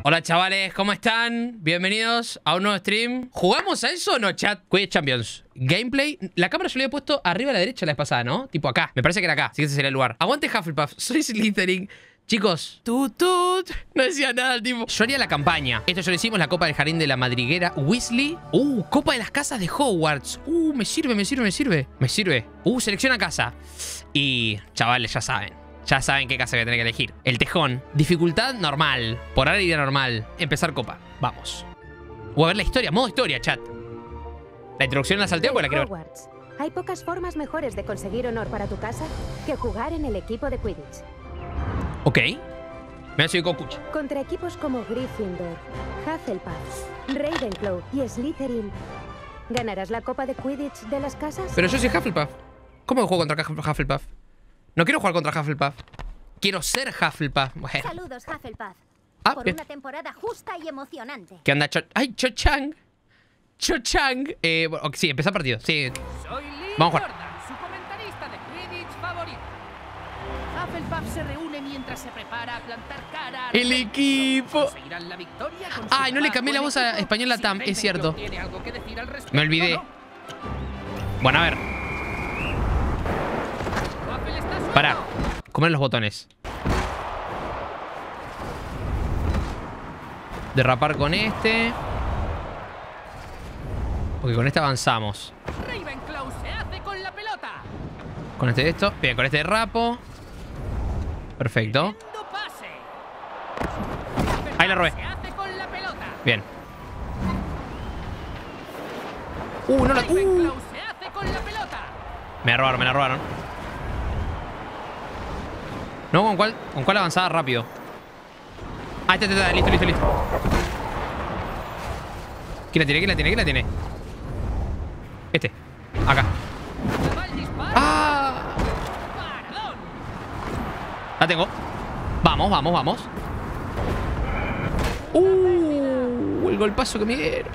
Hola chavales, ¿cómo están? Bienvenidos a un nuevo stream. ¿Jugamos a eso o no, chat? Quidditch Champions. Gameplay. La cámara yo la había puesto arriba a la derecha la vez pasada, ¿no? Tipo acá. Me parece que era acá, así que ese sería el lugar. Aguante Hufflepuff, soy Slytherin. Chicos, tut. No decía nada el tipo. Yo haría la campaña. Esto ya lo hicimos, la Copa del Jardín de la Madriguera Weasley. Copa de las Casas de Hogwarts. Me sirve. Selecciona casa. Y, chavales, ya saben qué casa voy a tener que elegir. El tejón. Dificultad normal. Por ahora iría normal. Empezar copa. Vamos. O a ver la historia. Modo historia, chat. La introducción la salteo porque la quiero ver. Hogwarts. Hay pocas formas mejores de conseguir honor para tu casa que jugar en el equipo de Quidditch. Ok. Me soy Cocuch. Contra equipos como Gryffindor, Hufflepuff, Ravenclaw y Slytherin, ¿ganarás la Copa de Quidditch de las casas? Pero yo soy Hufflepuff. ¿Cómo juego contra Hufflepuff? No quiero jugar contra Hufflepuff. Quiero ser Hufflepuff. Bueno. Saludos, Hufflepuff. Por Bien. una temporada justa y emocionante. ¿Qué onda, ¡Ay, Cho-Chang! Cho-Chang. Bueno, sí, empezar partido. Sí. Soy Lee Vamos a jugar. Jordan, su comentarista de Quidditch favorito. Hufflepuff se reúne mientras se prepara a plantar cara. El equipo. Conseguirán la victoria con su Ay, no le trabajo cambié la en voz a equipo. español latam, Si es cierto. Ravenclaw tiene algo que decir al respecto, Me olvidé. ¿no? Bueno, a ver. Huffle está solo. Pará. Comer los botones. Derrapar con este. Ok, con este avanzamos. Ravenclaw se hace con la pelota. Con este de esto. Bien, con este derrapo. Perfecto. Tremendo pase. Ahí la robé. Se hace con la pelota. Bien. No la... Ravenclaw se hace con la pelota. Me la robaron. No, ¿con cuál avanzaba rápido? Ah, listo. ¿Quién la tiene? Este. Acá. Va el disparo. ¡Ah! Paradón. La tengo. Vamos. El golpazo que me dieron.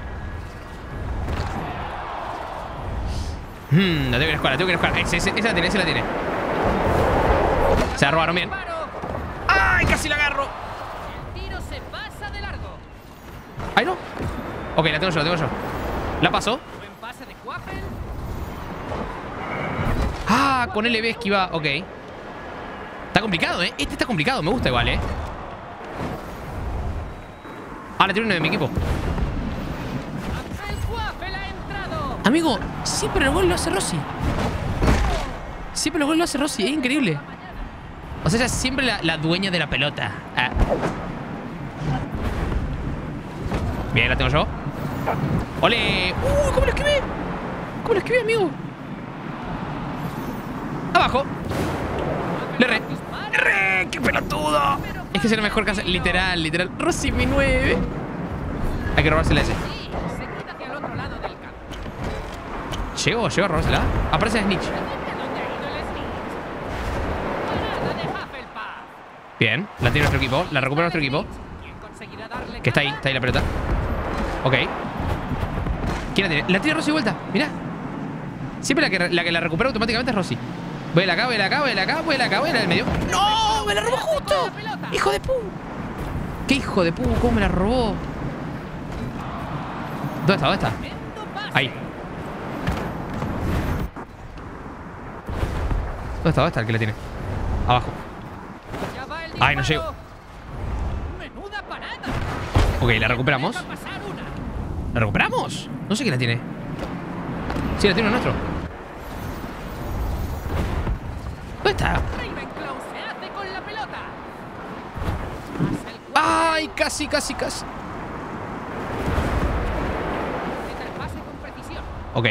La tengo que escuchar. Esa la tiene. Se la robaron bien. Disparo. ¡Ay! Casi la agarro. El tiro se pasa de largo. ¡Ay, no! Ok, la tengo yo. La paso. Buen pase de Quaffle. Ah, con LB esquiva. Ok. Está complicado, ¿eh? Este está complicado. Me gusta igual, ¿eh? Ah, la tiene uno de mi equipo. El Quaffle ha entrado. Amigo, siempre el gol lo hace Rossi. Es increíble. O sea, ella es siempre la dueña de la pelota. Ah. Bien, la tengo yo. ¡Ole! ¿Cómo lo esquivé, amigo? Abajo. Le erré. ¡Qué pelotudo! Es que es la mejor casa. Literal. Rossi, mi 9. Hay que robársela a ese. Sí, se quita hacia el otro lado del campo. ¿Llego a robársela? Aparece Snitch. ¿Dónde ha ido el Snitch? Parada de Hufflepuff. Bien, la tiene nuestro equipo. La recupera nuestro equipo. ¿Quién conseguirá darle Que está ahí la pelota. Ok. ¿Quién la tiene? La tiene Rossi de vuelta. Mirá. Siempre la que la recupera automáticamente es Rossi. Voy a la acá, voy a la del medio. ¡No! ¡Me la robó justo! ¡Hijo de pu! ¿Qué hijo de pu? ¿Cómo me la robó? ¿Dónde está? Ahí. ¿Dónde está el que la tiene? Abajo. Ay, no llego. Menuda parada. Ok, la recuperamos. Deja pasar una. ¿La recuperamos? No sé quién la tiene. Sí, la tiene uno nuestro. ¿Dónde está? Ravenclaw se hace con la pelota. Pasa el ¡Ay! Casi. completa el pase con precisión. Ok.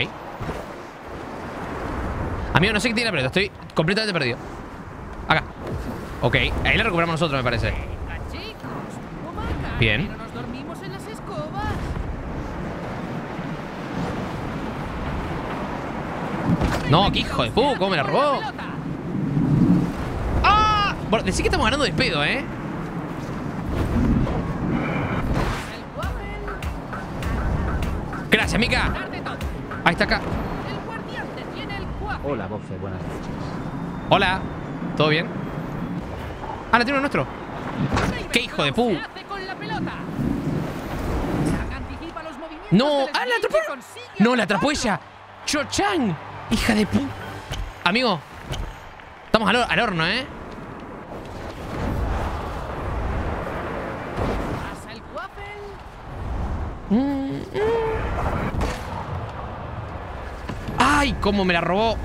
Amigo, no sé qué tiene la pelota. Estoy completamente perdido. Acá. Ok. Ahí la recuperamos nosotros, me parece. Venga, chicos. ¿Cómo acá? Bien. Pero nos dormimos en las escobas. No, qué hijo de pu. ¿Cómo me la robó? ¡Ah! Bueno, decí que estamos ganando de pedo, ¿eh? El Quaffle. Gracias, Mika. Tarde todo. Ahí está acá. El guardián detiene el Quaffle. Hola, Bofe, buenas noches. Hola. ¿Todo bien? Ah, la tiene uno nuestro. ¡Qué hijo de pu! Se hace con la pelota. Chang anticipa los movimientos ¡No! del ¡Ah, la Snitch atrapó! y consigue ¡No, la atrapó atraparlo. ella! ¡Cho-Chang! ¡Hija de pu... Amigo, estamos al horno, ¿eh? Pasa el Quaffle. ¡Ay! ¿Cómo me la robó?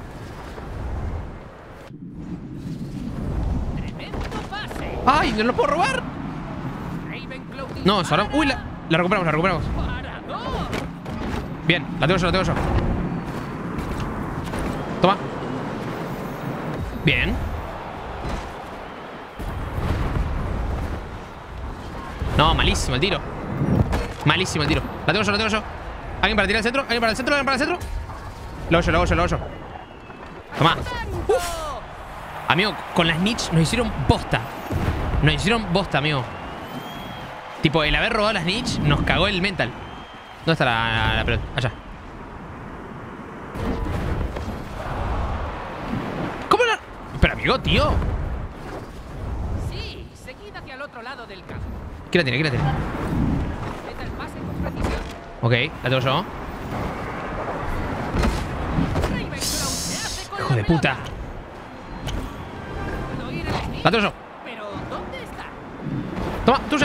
Tremendo pase. ¡Ay! ¿No lo puedo robar? Ravenclaw No, dispara. ahora... ¡Uy! La recuperamos, la recuperamos. Para dos. Bien, la tengo yo, la tengo yo. Toma. Bien. No, malísimo el tiro. Malísimo el tiro. La tengo yo, la tengo yo. ¿Alguien para tirar al centro? ¿Alguien para el centro? ¿Alguien para el centro? Lo hago yo, lo hago yo, lo hago yo. Toma. Uf. Amigo, con las Snitch nos hicieron bosta. Nos hicieron bosta, amigo. Tipo, el haber robado las Snitch nos cagó el mental. ¿Dónde está la pelota? Allá. ¿Cómo la...? Pero amigo, tío. Sí, seguid hacia el otro lado del campo. ¿Quién la tiene? ¿Quién la tiene? Meta el pase con precisión. Ok, la tengo yo. Ravenclaw se hace con Hijo la de puta. pelota. Puedo ir al Snitch, La tengo yo. pero ¿dónde está? Toma, tuya.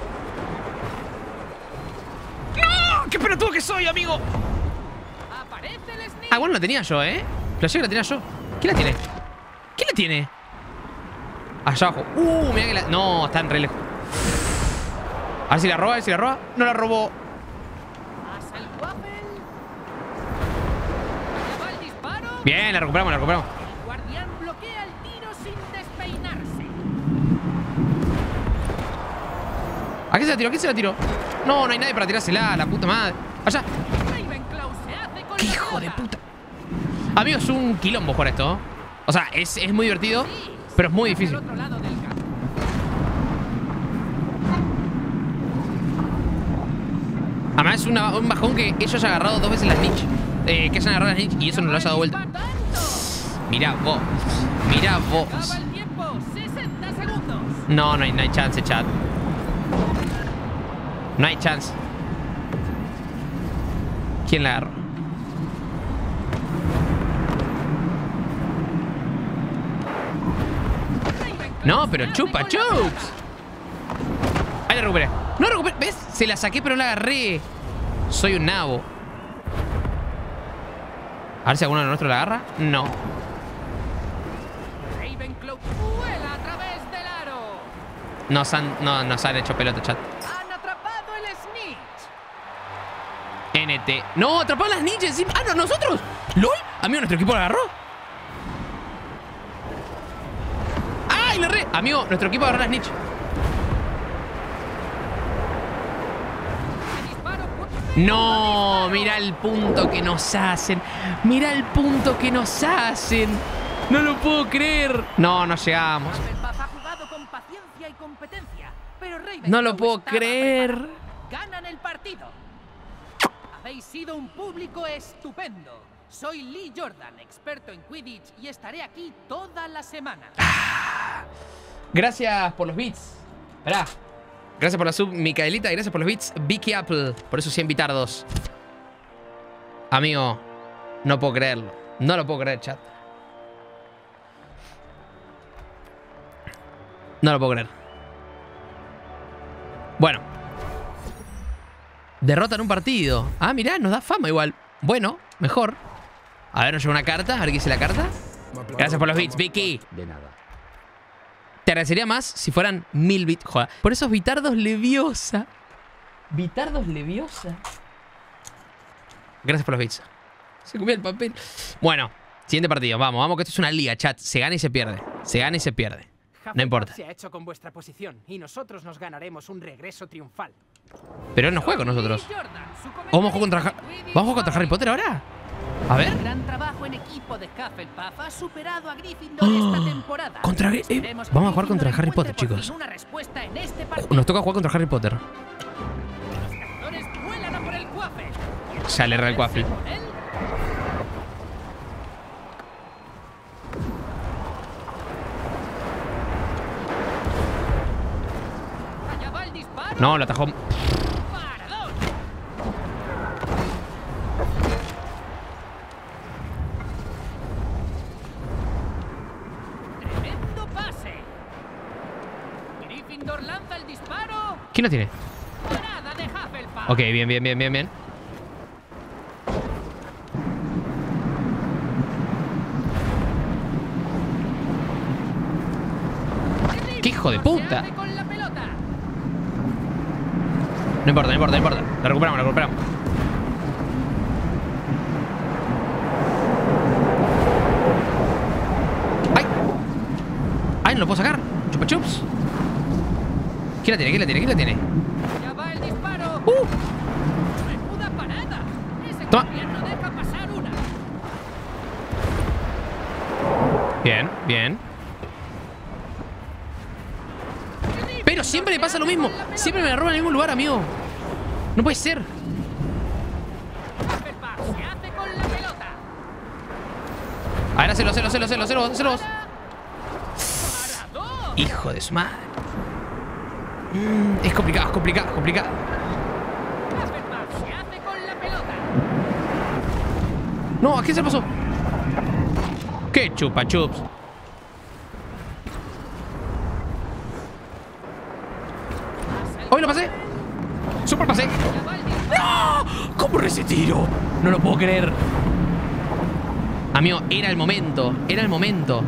¡No! ¡Qué pelotudo que soy, amigo! Aparece el Snitch. Ah, bueno, la tenía yo, ¿eh? Flashé que la tenía yo. ¿Quién la tiene? ¿Quién la tiene? Allá abajo. Mira que la... No, está en re lejos. A ver si la roba, a ver si la roba. No la robó. Pasa el Quaffle. Allá va el disparo. Bien, la recuperamos, la recuperamos. El guardián bloquea el tiro sin despeinarse. ¿A qué se la tiró? ¿A qué se la tiró? No, no hay nadie para tirársela, la puta madre. Allá. Ravenclaw se hace con la Hijo de pelota. puta. Amigo, es un quilombo jugar esto. O sea, es muy divertido, pero es muy difícil. Al otro lado del campo. Además es un bajón que ellos hayan agarrado 2 veces las Snitch. Que hayan agarrado las Snitch y eso no lo haya dado vuelta. Mirá vos. Mirá vos. Acaba el tiempo. 60 segundos. No, no hay chance, chat. No hay chance. ¿Quién la agarró? No, pero chupa chups. Ahí la recuperé. No recuperé. ¿Ves? Se la saqué, pero no la agarré. Soy un nabo. A ver si alguno de nosotros la agarra. No. Ravenclaw vuela a través del aro. Nos han hecho pelota, chat. Han atrapado el Snitch. NT. No, atrapó a las Snitch encima. Ah, no, nosotros. ¿Lol? Amigo, nuestro equipo la agarró. ¡Ay, la re! Amigo, nuestro equipo agarró a las Snitch. El disparo. No, mira el punto que nos hacen. Mira el punto que nos hacen. No lo puedo creer. No, no llegamos. Hufflepuff ha jugado con paciencia y competencia, pero Ravenclaw No lo puedo estaba creer. preparado. Ganan el partido. Habéis sido un público estupendo. Soy Lee Jordan, experto en Quidditch, y estaré aquí toda la semana. Gracias por los beats. Esperá. Gracias por la sub, Micaelita. Y gracias por los beats, Vicky Apple. Por esos 100 bitardos. Amigo, no puedo creerlo. No lo puedo creer, chat. No lo puedo creer. Bueno. Derrota en un partido. Ah, mirá, nos da fama igual. Bueno, mejor. A ver, nos llega una carta. A ver qué dice la carta. Gracias por los bits, Vicky. De nada. Te agradecería más si fueran 1000 bits. Joder. Por esos bitardos leviosa. Bitardos leviosa. Gracias por los bits. Se comió el papel. Bueno, siguiente partido. Vamos, que esto es una liga, chat. Se gana y se pierde. Se gana y se pierde. No importa. Se ha hecho con vuestra posición y nosotros nos ganaremos un regreso triunfal. Pero él no juega con nosotros. Lee Jordan, su Vamos a jugar contra, Quidditch ¿vamos a jugar contra Harry Potter ahora? A ver. El gran trabajo en equipo de Hufflepuff ha superado a Gryffindor esta temporada. Esperemos que Vamos a jugar contra Gryffindor Harry Potter, encuentre por chicos. fin una respuesta en este partido. Nos toca jugar contra Harry Potter. Los cazadores vuelan a por el Quaffle. Ya le erra el Quaffle. Con él, allá va el disparo. No, lo atajó. ¡Paradón! ¡Tremendo pase! Gryffindor lanza el disparo. ¿Quién lo tiene? Parada de Hufflepuff. Ok, bien, bien, bien, bien, bien. ¡Qué hijo de puta! Se hace con la pelota. No importa, no importa, no importa. Lo recuperamos, lo recuperamos. ¡Ay! ¡Ay, no lo puedo sacar! ¡Chupa chups! ¿Quién la tiene? ¿Quién la tiene? ¿Quién la tiene? Ya va el disparo. Menuda parada. Ese Toma. guardián no deja pasar una. Bien, bien. Pero siempre me pasa lo mismo. Siempre me la roban en el mismo lugar, amigo. No puede ser. Hufflepuff se hace con la pelota. A ver, hacelo. Paradón. Hijo de su madre. Es complicado, es complicado, es complicado. Hufflepuff se hace con la pelota. No, ¿a quién se pasó? ¿Qué chupa chups? Hoy lo pasé. Super pasé. Ya va el disparo. ¡No! ¿Cómo ese tiro? No lo puedo creer. Amigo, era el momento. Era el momento.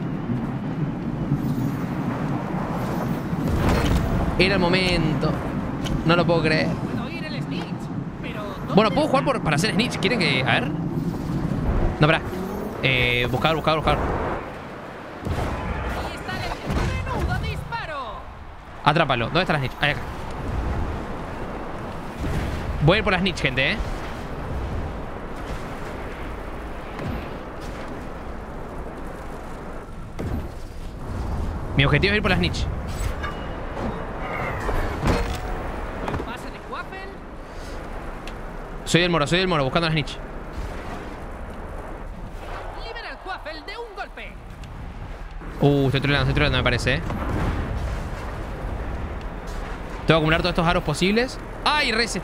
Era el momento. No lo puedo creer. Puedo ir el snitch, pero ¿dónde Bueno, puedo está? jugar para hacer snitch. ¿Quieren que...? A ver. No, espera. Buscar. Ahí está el menudo disparo. Atrápalo. ¿Dónde está la snitch? Ahí acá. Voy a ir por la snitch, gente, Mi objetivo es ir por la snitch. Buen pase de Quaffle. Soy del moro, buscando la snitch. Libera el Quaffle de un golpe. Estoy troleando, me parece, Tengo que acumular todos estos aros posibles. ¡Ay, reset!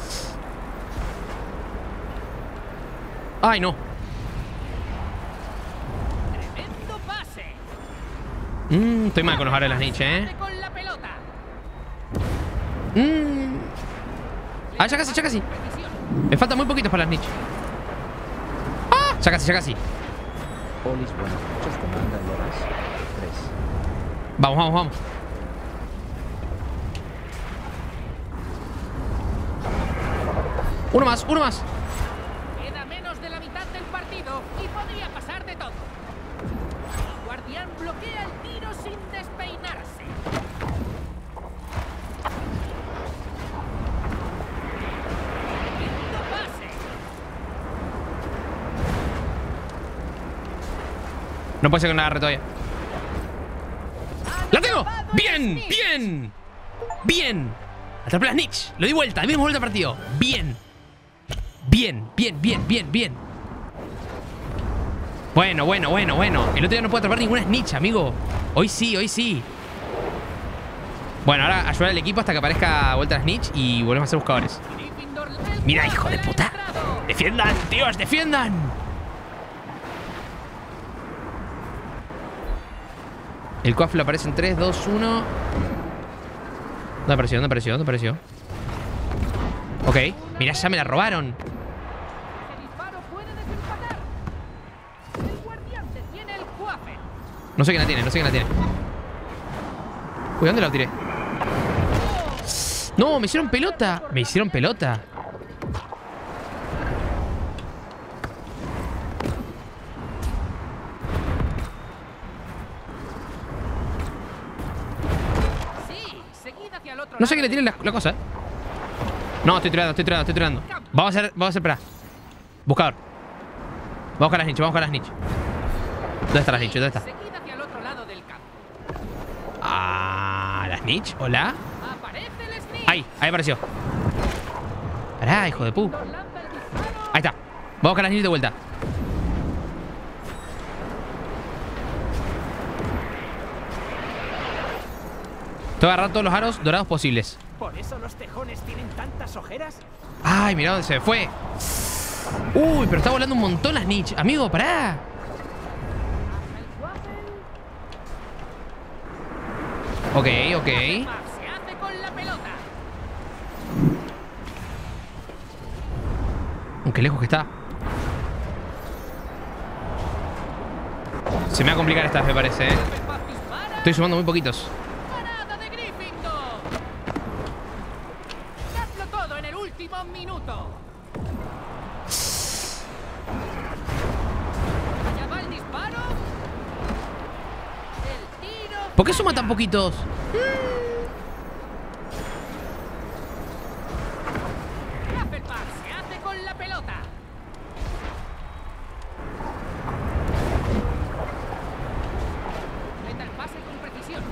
¡Ay, no! Tremendo pase. Estoy mal con los aros de las snitch, Se hace con la pelota. Ah, ya casi. Precisión. Me faltan muy poquitos para las snitch. ¡Ah! Ya casi. Polis, buenas noches, comanda Loras 3. Vamos. Uno más. Queda menos de la mitad del partido y podría pasar de todo. El guardián bloquea el tiro sin despeinarse. Tremendo pase. No puede ser que no la agarre todavía. ¡La tengo! Atrapado el ¡Bien! snitch. ¡Bien! Atrapé la snitch. Lo di vuelta. Dimos vuelta al partido. Bien. Bueno. El otro día no puedo atrapar ninguna snitch, amigo. Hoy sí. Bueno, ahora ayudar al equipo hasta que aparezca vuelta la snitch y volvemos a ser buscadores. Gryffindor, el Mira, hijo de Quaffle ha puta. entrado. ¡Defiendan, tíos! ¡Defiendan! El Quaffle aparece en 3, 2, 1. ¿Dónde apareció? Ok. Mirá, ya me la robaron. Ese disparo puede desempatar. El guardián detiene el Quaffle. No sé quién la tiene. Uy, ¿dónde la tiré? No, me hicieron pelota. Sí, seguid hacia el otro No sé qué lado. le tienen la cosa, No, estoy tirando. Vamos a hacer, espera. Buscador. Vamos a buscar las snitch. ¿Dónde está la snitch? Seguid hacia el otro lado del campo. Ah, la snitch. Hola. Aparece el snitch. Ahí apareció. Pará, hijo de pu. Lanza el disparo. Ahí está. Vamos a buscar las snitch de vuelta. Tengo que agarrar todos los aros dorados posibles. ¿Por eso los tejones tienen tantas ojeras? Ay, mirá dónde se me fue. Uy, pero está volando un montón la snitch. Amigo, pará. Ok, ok. Se hace con la pelota. Qué lejos que está. Se me va a complicar esta, me parece, ¿eh? Estoy sumando muy poquitos. Parada de Gryffindor. Dadlo todo en el último minuto. Allá va el disparo. El tiro. ¿Por qué suma tan poquitos? Hufflepuff se hace con la pelota. Meta el pase con precisión.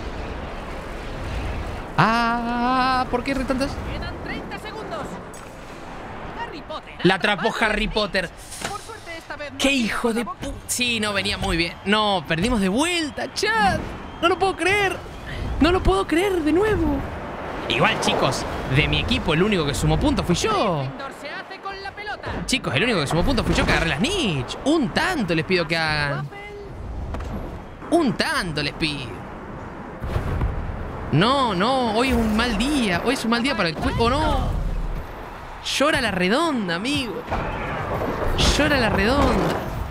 Ah, ¿por qué tantas? Quedan 30 segundos. Harry Potter. La atrapó Harry Potter. Por suerte esta vez no ¡Qué tiene hijo de con la boca. pu... Sí, no, venía muy bien. No, perdimos de vuelta, chat. No lo puedo creer. No lo puedo creer de nuevo. Igual, chicos, de mi equipo el único que sumó puntos fui yo. Gryffindor se hace con la pelota. Chicos, el único que sumó puntos fui yo que agarré las snitch. Un tanto les pido que hagan. Huffle. Un tanto les pido. No, no, hoy es un mal día. Hoy es un mal día para el cuerpo. ¿O no? Llora la redonda, amigo. Llora la redonda.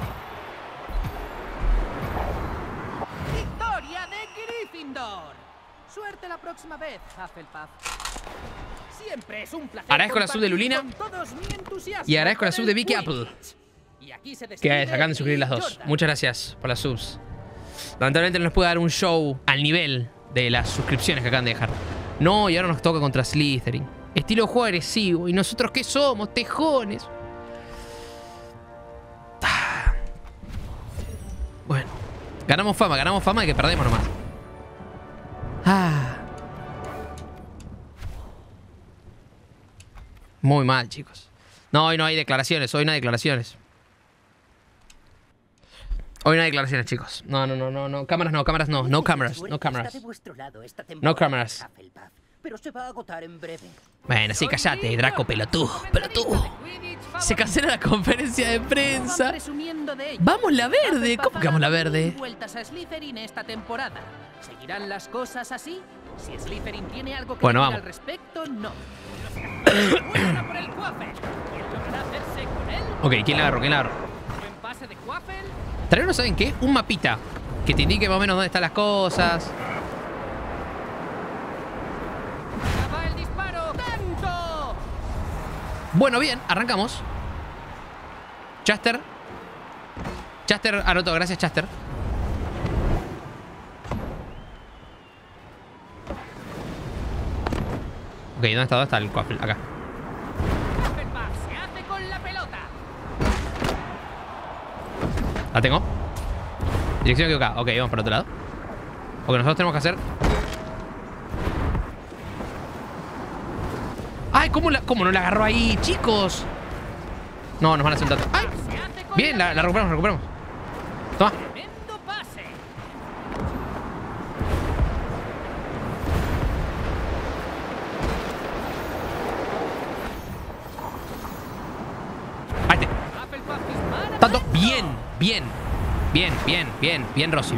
Victoria de Gryffindor. Suerte la próxima vez, Hufflepuff. Siempre es un placer. Agradezco la sub de compartir Lulina. con todos mi entusiasmo Y agradezco la por sub el de Vicky Quidditch. Apple. Y aquí se Que despide se acaban de suscribir las Lee dos. Jordan. Muchas gracias por las subs. Lamentablemente no nos puede dar un show al nivel de las suscripciones que acaban de dejar. No, y ahora nos toca contra Slytherin. Estilo de juego agresivo. ¿Y nosotros qué somos? Tejones. Ah. Bueno. Ganamos fama y que perdemos nomás. Ah. Muy mal, chicos. No, hoy no hay declaraciones. Hoy no hay declaraciones. Hoy no hay declaraciones, chicos. No. Cámaras no, cámaras no. No cameras, no cameras. Está de vuestro lado esta No temporada, cameras. Hufflepuff, pero se va a agotar en breve. Bueno, sí, callate, Draco pelotudo. Pelotudo. Se cancela la conferencia de Van prensa. presumiendo de ello. Vamos la verde. Hufflepuff ¿Cómo que ha vamos la dado verde? 1000 vueltas a Slytherin esta temporada. ¿Seguirán las cosas así? Si Slytherin tiene algo que Bueno, decir vamos. al respecto, no. Buena por el Quaffle. ¿Quién logrará hacerse con él? Ok, ¿quién la agarró? ¿Quién la agarró? Buen pase de Quaffle. Traeron, ¿saben qué? Un mapita que te indique más o menos dónde están las cosas. Acaba el disparo. ¡Tanto! Bueno, bien, arrancamos. Chaster. Chaster anotó, gracias, Chaster. Ok, ¿dónde está? ¿Dónde está el Quaffle? Acá. Hufflepuff se hace con la pelota. La tengo. Dirección equivocada. Ok, vamos por otro lado. Porque nosotros tenemos que hacer... ¡Ay! ¿Cómo no la agarró ahí, chicos? No, nos van a soltar. ¡Ay! Se hace con Bien, la recuperamos. Toma. tremendo pase. Ahí te. Hufflepuff dispara. Tanto. Bien. Bien, Rosy.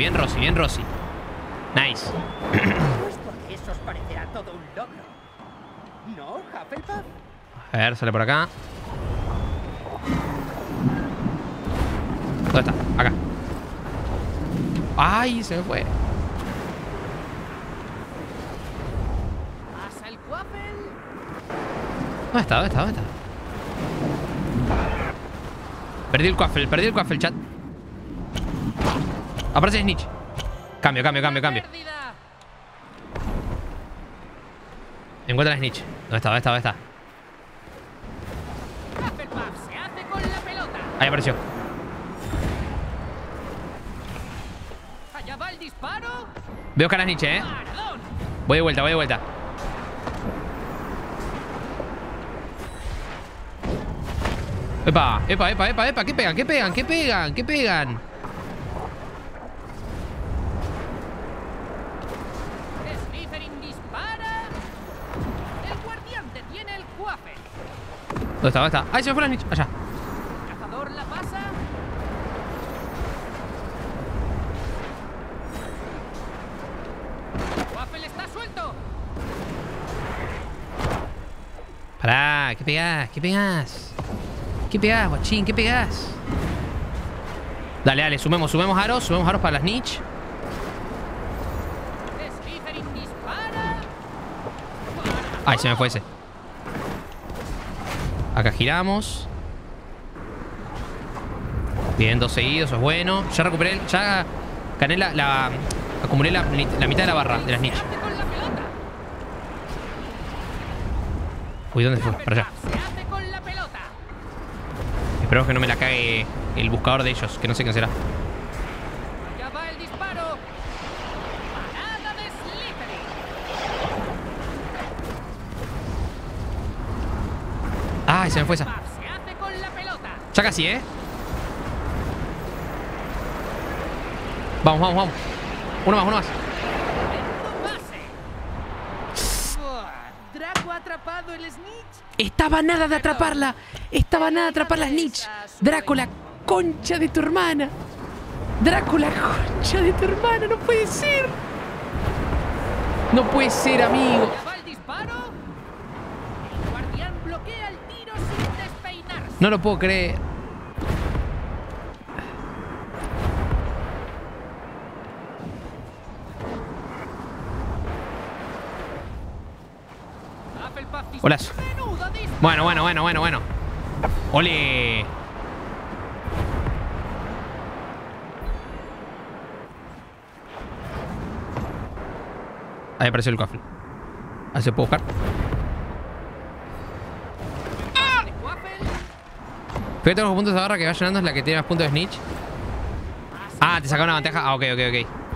Nice. Puesto que eso os parecerá todo un logro. ¿No, Hufflepuff? A ver, sale por acá. ¿Dónde está? Acá. ¡Ay! Se me fue. Pasa el Quaffle. ¿Dónde está? Perdí el Quaffle, chat. Aparece Snitch. Cambio. Pérdida. Encuentra la Snitch. ¿Dónde está? Hufflepuff se hace con la pelota. Ahí apareció. Allá va el disparo. Veo cara Snitch, Paradón. Voy de vuelta. Epa. ¿Qué pegan? Slytherin dispara. ¿Dónde está? ¿Dónde está? ¡Ay, se me fue la snitch! Allá. Cazador la pasa. Waffle está suelto. Pará, ¿qué pegás? ¿Qué pegás? ¿Qué pegás, guachín? ¿Qué pegás? Dale, dale, sumemos aros para las snitch. Slytherin dispara. Ay, se me fue ese. Acá giramos. Bien, 2 seguidos, eso es bueno. Ya recuperé, ya gané acumulé la mitad de la barra de las snitch. Con la pelota. Uy, ¿dónde fue? Para allá. Se hace con la pelota. Espero que no me la cague el buscador de ellos, que no sé quién será. Ya va el disparo. Parada de Slytherin. Ay, se me fue esa. Se hace con la pelota. Ya casi, ¿eh? Vamos, vamos, vamos. Uno más, uno más. Pase. Draco ha atrapado el snitch. Estaba nada de atraparla. Estaba nada de atrapar la snitch. Draco, la concha de tu hermana. Draco, la concha de tu hermana. No puede ser. No puede ser, amigo. Ya va el disparo. El guardián bloquea el tiro sin despeinarse. No lo puedo creer. Hufflepuff dispara. Hola. Menudo disparo. Bueno. Ole. Ahí apareció el cofre. Ahí se puede buscar. De Waffle. Fíjate los puntos de barra que va llenando es la que tiene más puntos de snitch. Ah, te saca una ventaja. Ah, ok. Ese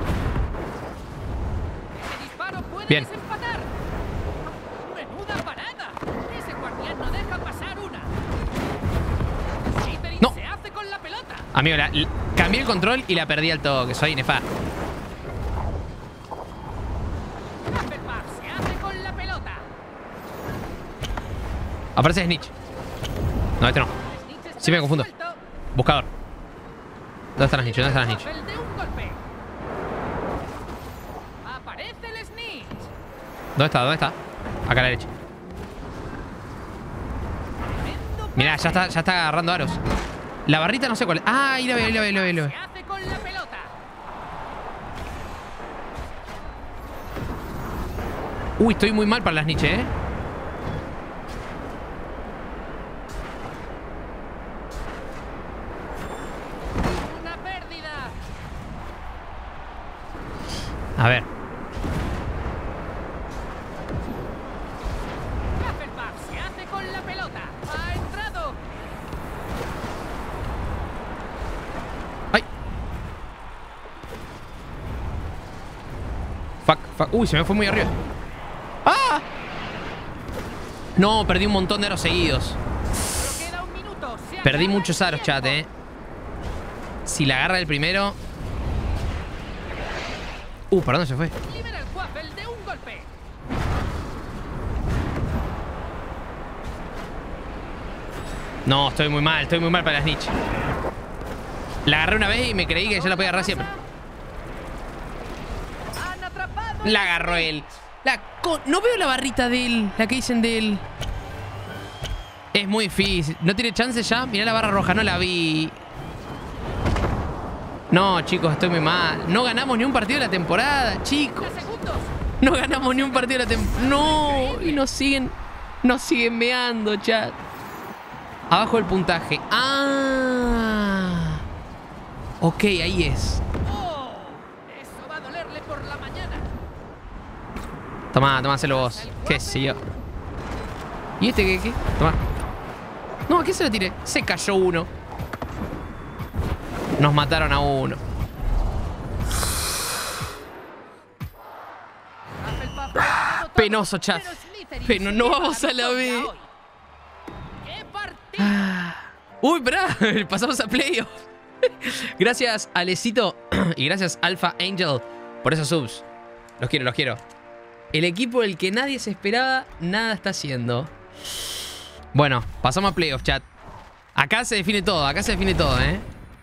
disparo puede Bien. desempatar. Menuda parada. Ese guardián no deja pasar una. Slytherin No. se hace con la pelota. Amigo, cambié el control y la perdí al todo, que soy nefasto. Hufflepuff se hace con la pelota. Aparece snitch. No, este no. Snitch está Sí me confundo. suelto. Buscador. ¿Dónde están las snitch? ¿Dónde están las snitch? Waffle de un golpe. Aparece el snitch. ¿Dónde está? ¿Dónde está? Acá a la derecha. Tremendo Mirá, pase. ya está agarrando aros. La barrita no sé cuál es. Ah, ahí la veo. Se hace con la pelota. Uy, estoy muy mal para las snitch, ¿eh? Una pérdida. A ver. Hufflepuff se hace con la pelota. Ha entrado. ¡Ay! Fuck. Uy, se me fue muy arriba. ¡Ah! No, perdí un montón de aros seguidos. Solo queda un minuto. Se Perdí acaba muchos el aros, tiempo. chat, Si la agarra el primero... ¿Para dónde se fue? Libera el Waffle de un golpe. No, estoy muy mal para la snitch. La agarré una vez y me creí que ya la podía agarrar siempre. Han atrapado. La agarró él. No veo la barrita de él. La que dicen de él. Es muy difícil. No tiene chance ya. Mirá la barra roja. No la vi. No, chicos. Estoy muy mal. No ganamos ni un partido de la temporada, chicos. 30 segundos. No ganamos ni un partido de la temporada. No. Y nos siguen meando, chat. Abajo el puntaje. Ah. Ok, ahí es. Oh, eso va a dolerle por la mañana. Tomá, hacelo vos. Qué sé yo. ¿Y este qué? Tomá. No, ¿a qué se lo tiré? Se cayó uno. Nos mataron a uno. Hufflepuff ha ganado todo, Penoso, chat. pero Slytherin Pero se no lleva vamos la a la victoria B. hoy. ¡Qué partido! Uy, pará. Pasamos a playoff. Gracias, Alecito. Y gracias, Alpha Angel, por esos subs. Los quiero. El equipo del que nadie se esperaba, nada está haciendo. Bueno, pasamos a playoff, chat. Acá se define todo, ¿eh?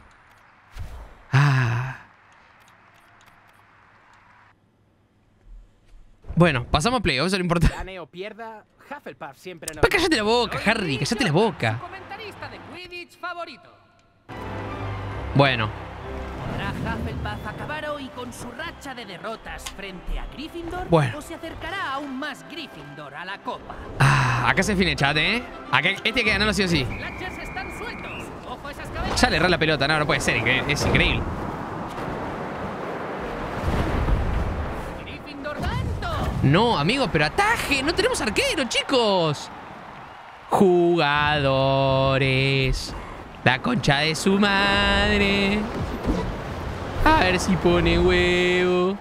Bueno, pasamos a playoff, eso es lo importante. Gane o pierda, Hufflepuff siempre nos... Pero cállate la boca, Harry, cállate la boca. Su comentarista de Quidditch favorito. Bueno. ¿Podrá Hufflepuff acabar hoy con su racha de derrotas frente a Gryffindor? Bueno. ¿O se acercará aún más Gryffindor a la copa? Acá se define, chat, ¿eh? Acá, este hay que ganarlo sí o sí. Los Latchers están sueltos. Ojo a esas cabezas. Ya le erré la pelota, no puede ser, es increíble. Gryffindor ganto. No, amigo, pero ataje. No tenemos arquero, chicos. Jugadores. La concha de su madre. A ver si pone huevo.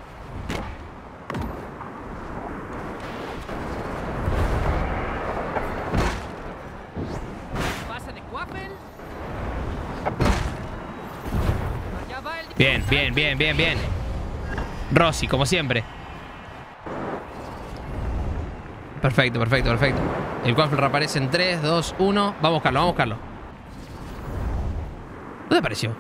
Pase de Quaffle. Allá va el... Bien, bien, bien, bien, bien. Rossi, como siempre. Perfecto, perfecto, perfecto. El Quaffle reaparece en 3, 2, 1. Vamos a buscarlo, vamos a buscarlo. ¿Dónde apareció?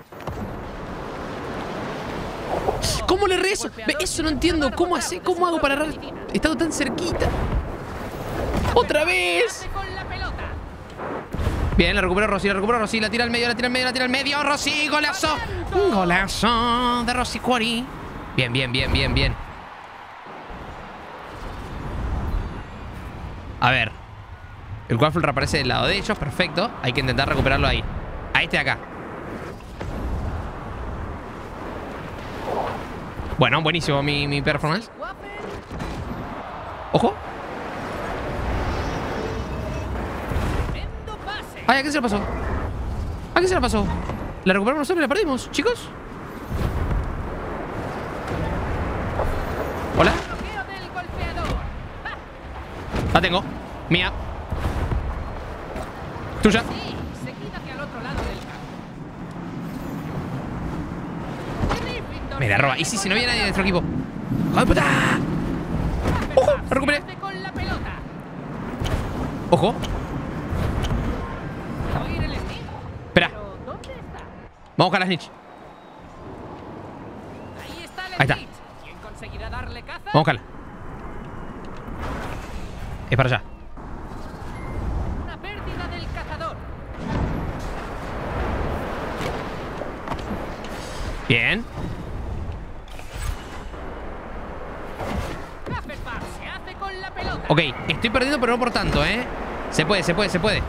¿Cómo le rezo? Eso no entiendo. ¿Cómo hago para errar estando tan cerquita? ¡Otra vez! Con la pelota. Bien, la recuperó Rossi, la tira al medio, la tira al medio. Rossi, golazo. Un golazo de Rossi Quarry. Bien, bien, bien, bien, bien. A ver. El Quaffle reaparece del lado de ellos, perfecto. Hay que intentar recuperarlo ahí. A este de acá. Bueno, buenísimo mi performance. Ojo. Ay, ¿a qué se le pasó? ¿A qué se le pasó? ¿La recuperamos nosotros y la perdimos, chicos? Hola. La tengo. Mía. Tuya. Me la roba. Y si no había nadie de nuestro equipo. ¡Joder, puta! ¡Ojo! ¡La recuperé! ¡Ojo! Espera. Vamos a buscar la snitch. Ahí está. Vamos a buscarla. Es para allá. Una pérdida del cazador. Bien. Ok, estoy perdiendo, pero no por tanto, ¿eh? Se puede, se puede, se puede.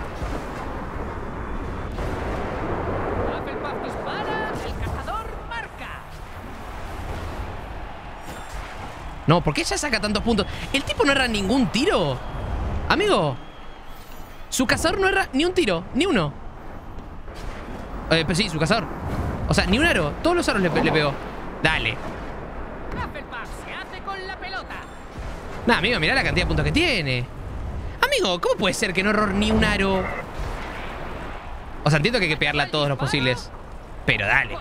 Hufflepuff dispara, el cazador marca. No, ¿por qué ella saca tantos puntos? El tipo no erra ningún tiro. Amigo. Su cazador no erra ni un tiro, ni uno. Pues sí, su cazador. O sea, ni un aro. Todos los aros le pegó. Dale. Hufflepuff se hace con la pelota. Nah, amigo, mirá la cantidad de puntos que tiene. Amigo, ¿cómo puede ser que no error ni un aro? O sea, entiendo que hay que pegarle a todos los posibles. Pero dale.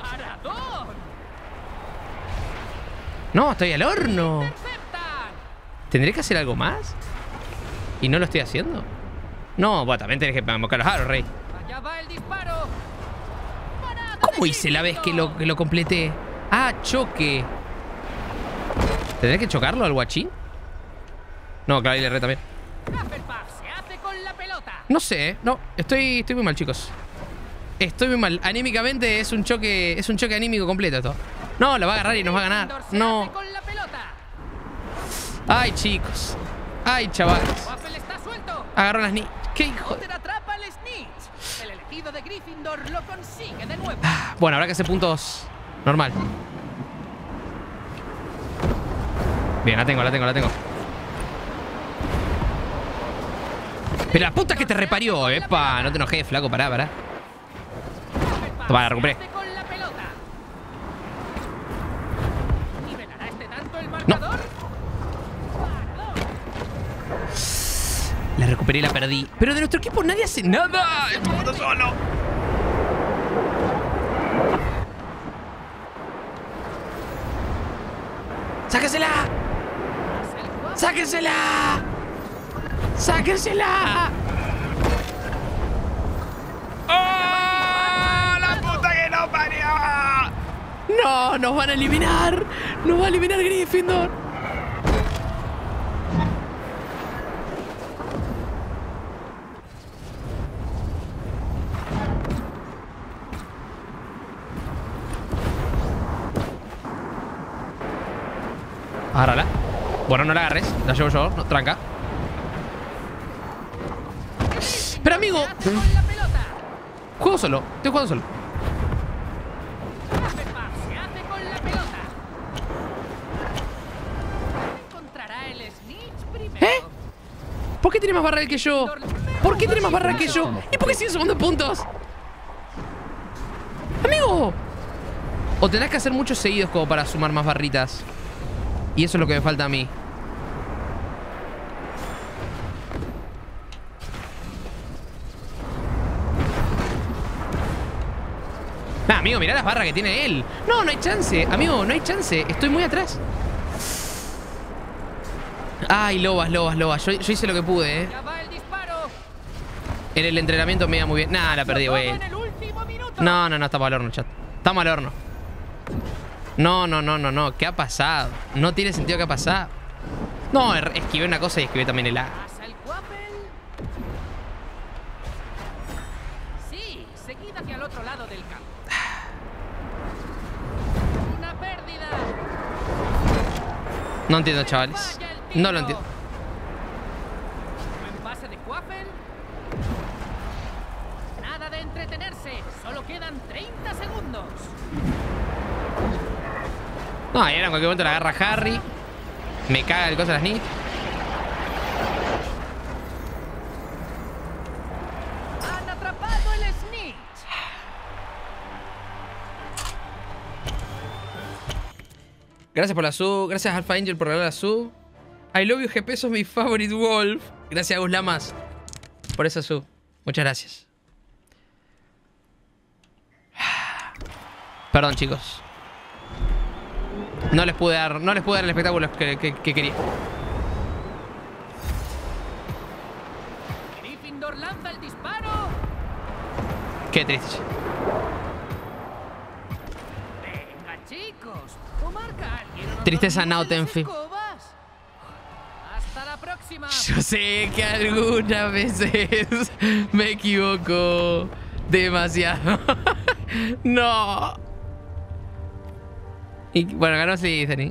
No, estoy al horno. ¿Tendré que hacer algo más? ¿Y no lo estoy haciendo? No, bueno, también tenés que invocar los aros, rey. Allá va el disparo. ¿Cómo hice la vez que lo completé? Ah, choque. ¿Tendré que chocarlo al guachín? No, claro, ahí le erré también. No sé, no, estoy muy mal, chicos. Estoy muy mal. Anímicamente es un choque anímico completo esto. No, lo va a agarrar y nos va a ganar. No. Ay, chicos. Ay, chavales. Agarró las ni. ¿Qué hijo? El elegido de Gryffindor lo consigue de nuevo. Bueno, habrá que hacer puntos normal. Bien, la tengo. Pero la puta que te reparió, epa. No te enojes, flaco, pará. Toma, la recuperé. No. La recuperé y la perdí. Pero de nuestro equipo nadie hace nada. Estoy jugando solo. ¡Sáquensela! ¡Sáquensela! ¡Sáquensela! ¡No! ¡Nos van a eliminar! ¡Nos va a eliminar Gryffindor! Agárrala. Bueno, no la agarres. La llevo yo. No, tranca. Pero amigo. Juego solo. Estoy jugando solo. Se hace con la pelota. Encontrará el snitch primero. ¿Eh? ¿Por qué tiene más barra que yo? ¿Por qué tiene más barra que yo? ¿Y por qué sigue sumando puntos? ¡Amigo! O tendrás que hacer muchos seguidos como para sumar más barritas. Y eso es lo que me falta a mí. Nah, amigo, mirá las barras que tiene él. No, no hay chance. Amigo, no hay chance. Estoy muy atrás. Ay, lobas. Yo hice lo que pude, Ya va el disparo. En el entrenamiento me iba muy bien. Nah, la perdí, güey. En el último minuto. No, estamos al horno, chat. Estamos al horno. No. ¿Qué ha pasado? No tiene sentido qué ha pasado. No, esquivé una cosa y esquivé también el A. Pasa el Quaffle. Sí, seguid hacia el otro lado del campo. Una pérdida. No entiendo, chavales. Falla el tiro. No lo entiendo. Buen pase de Quaffle. Nada de entretenerse. Solo quedan 30 segundos. No, y ahora en cualquier momento la agarra Harry. Me caga el coso de las Snitch. Han atrapado el snitch. Gracias por la sub. Gracias Alpha Angel por regalar la sub. I love you GP, sos mi favorite wolf. Gracias a Gus Lamas por esa sub. Muchas gracias. Perdón, chicos. No les pude dar el espectáculo que quería. Gryffindor lanza el disparo. Qué triste. Venga, chicos. ¿O marca alguien unos Tristeza dos now, minutos de las Tenfi. escobas? Hasta la próxima. Yo sé que algunas veces me equivoco demasiado. No. Y bueno, ganó Slytherin.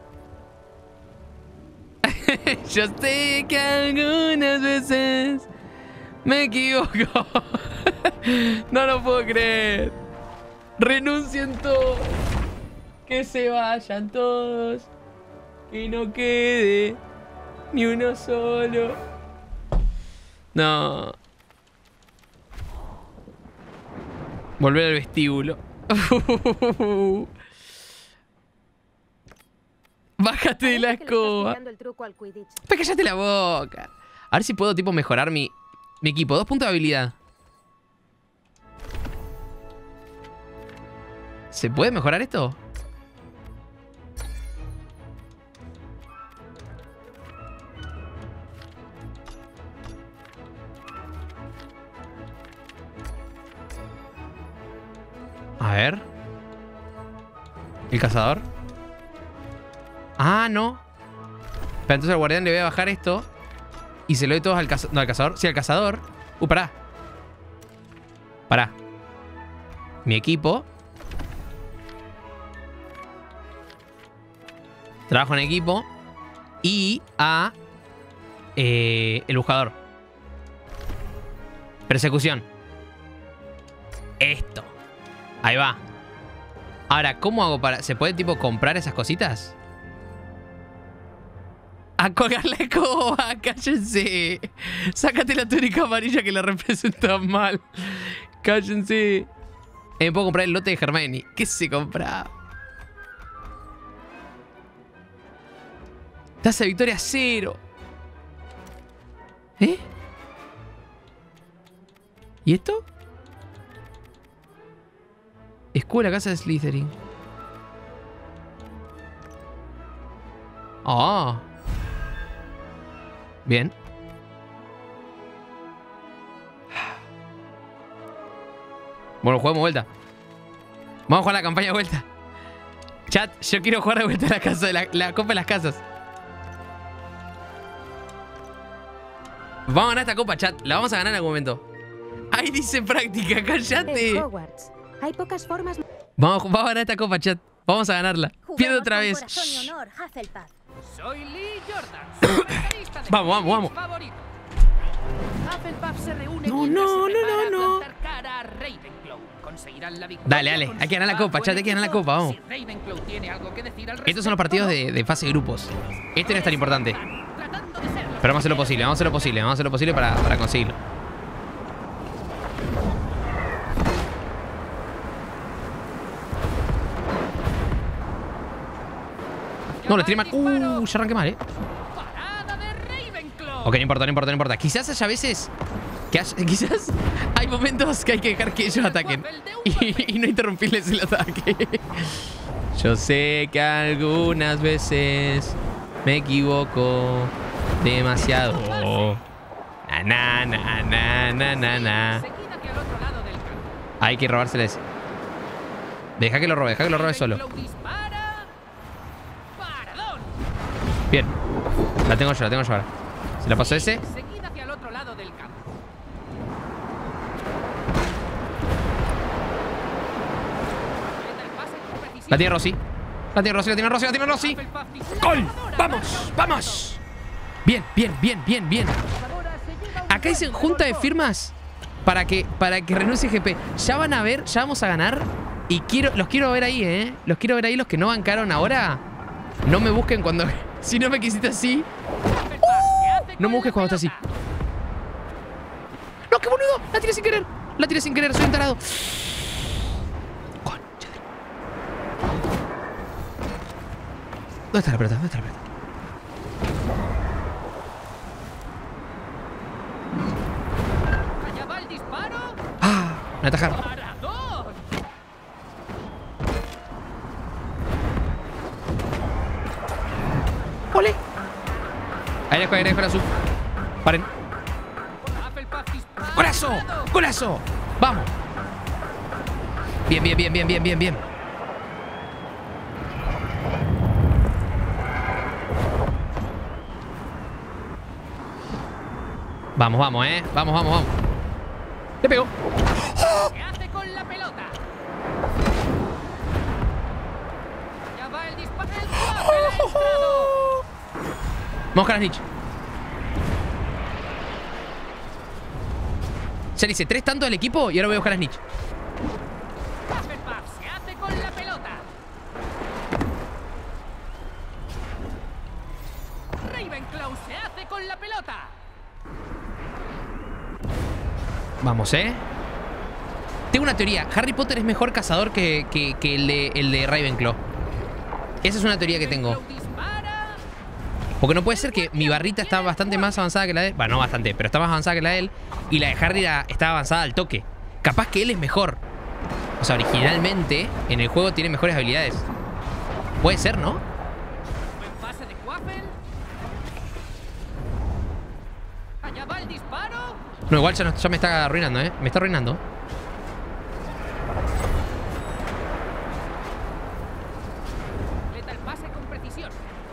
Yo sé que algunas veces me equivoco. No lo puedo creer. Renuncien todos. Que se vayan todos. Que no quede ni uno solo. No. Volver al vestíbulo. Bájate de la Parece que le estás escoba. pillando el truco al Quidditch. Pues cállate la boca. A ver si puedo, tipo, mejorar mi equipo. 2 puntos de habilidad. ¿Se puede mejorar esto? A ver. ¿El cazador? Ah, no. Pero entonces al guardián le voy a bajar esto. Y se lo doy todos al cazador. No, al cazador. Sí, al cazador. Pará. Pará. Mi equipo. Trabajo en equipo. Y a... el buscador. Persecución. Esto. Ahí va. Ahora, ¿cómo hago para...? ¿Se puede, tipo, comprar esas cositas? A colgar la escoba, cállense. Sácate la túnica amarilla que la representa mal. Cállense. Me puedo comprar el lote de Hermione. ¿Qué se compra? Tasa de victoria 0. ¿Eh? ¿Y esto? Escuela, casa de Slytherin. Ah. Bien. Bueno, jugamos vuelta. Vamos a jugar la campaña de vuelta. Chat, yo quiero jugar de vuelta a la casa, la copa de las casas. Vamos a ganar esta copa, chat. La vamos a ganar en algún momento. Ahí dice práctica, cállate. En Hogwarts hay pocas formas. Vamos a ganar esta copa, chat. Vamos a ganarla. Pierdo otra vez. Corazón y honor, Hufflepuff. Soy Lee Jordan, su comentarista de Vamos, Quidditch vamos. favorito. Hufflepuff se reúne No, mientras no, se prepara no, no. a plantar cara a Ravenclaw. Conseguirán la victoria. Dale, dale. con Hay que ganar la su copa, buen chat. Hay que ganar la equipo. copa, vamos. Si Ravenclaw tiene algo que decir al Estos son los partidos de fase de grupos. Este no es tan importante. tratando de ser los Pero vamos a hacer lo posible, vamos a hacer lo posible, vamos a hacer lo posible para conseguirlo. No, le tiré mal. Ya arranqué mal, parada de Ravenclaw. Ok, no importa, no importa, no importa. Quizás haya veces quizás hay momentos que hay que dejar que ellos ataquen y no interrumpirles el ataque. Yo sé que algunas veces me equivoco demasiado. Na, na, na, na, na, na. Seguid hacia el otro lado del campo. Hay que robárseles. Deja que lo robe solo. Ravenclaw dispara. Paradón. Bien. La tengo yo ahora. Se la pasó ese. Seguid hacia el otro lado del campo. Completa el pase con precisión. La tiene Rossi. La tiene Rossi. Hufflepuff dispara. ¡Gol! Ahora ¡Vamos! ¡Vamos! Bien. Acá dicen junta de firmas para que renuncie GP. Ya van a ver, ya vamos a ganar. Y los quiero ver ahí, ¿eh? Los quiero ver ahí, los que no bancaron ahora. No me busquen cuando... Si no me quisiste así. No me busques cuando estás así. ¡No, qué boludo! La tiré sin querer. Soy un tarado. Concha de- ¿Dónde está la pelota? Allá va el disparo. ¡Ah! Me atajaron. Paradón. ¡Ole! Ahí la azul. Paren. Hufflepuff dispara. ¡Golazo! ¡Vamos! Bien. Vamos, Vamos. Le pegó. ¿Qué hace con la pelota? Ya va el disparo. El Quaffle ha entrado. Vamos con las Snitch. Ya le hice 3 tantos al equipo y ahora voy a buscar a Snitch. Hufflepuff se hace con la pelota. Ravenclaw se hace con la pelota. Vamos, Tengo una teoría. Harry Potter es mejor cazador que el de Ravenclaw. Esa es una teoría que tengo. Ravenclaw dispara. Porque no puede ser que mi barrita está bastante más avanzada que la de él. Bueno, no bastante, pero está más avanzada que la de él. Y la de Harry está avanzada al toque. Capaz que él es mejor. O sea, originalmente en el juego tiene mejores habilidades. Puede ser, ¿no? Buen pase de Quaffle. Allá va el disparo. No, igual ya me está arruinando, Me está arruinando. Completa el pase con precisión.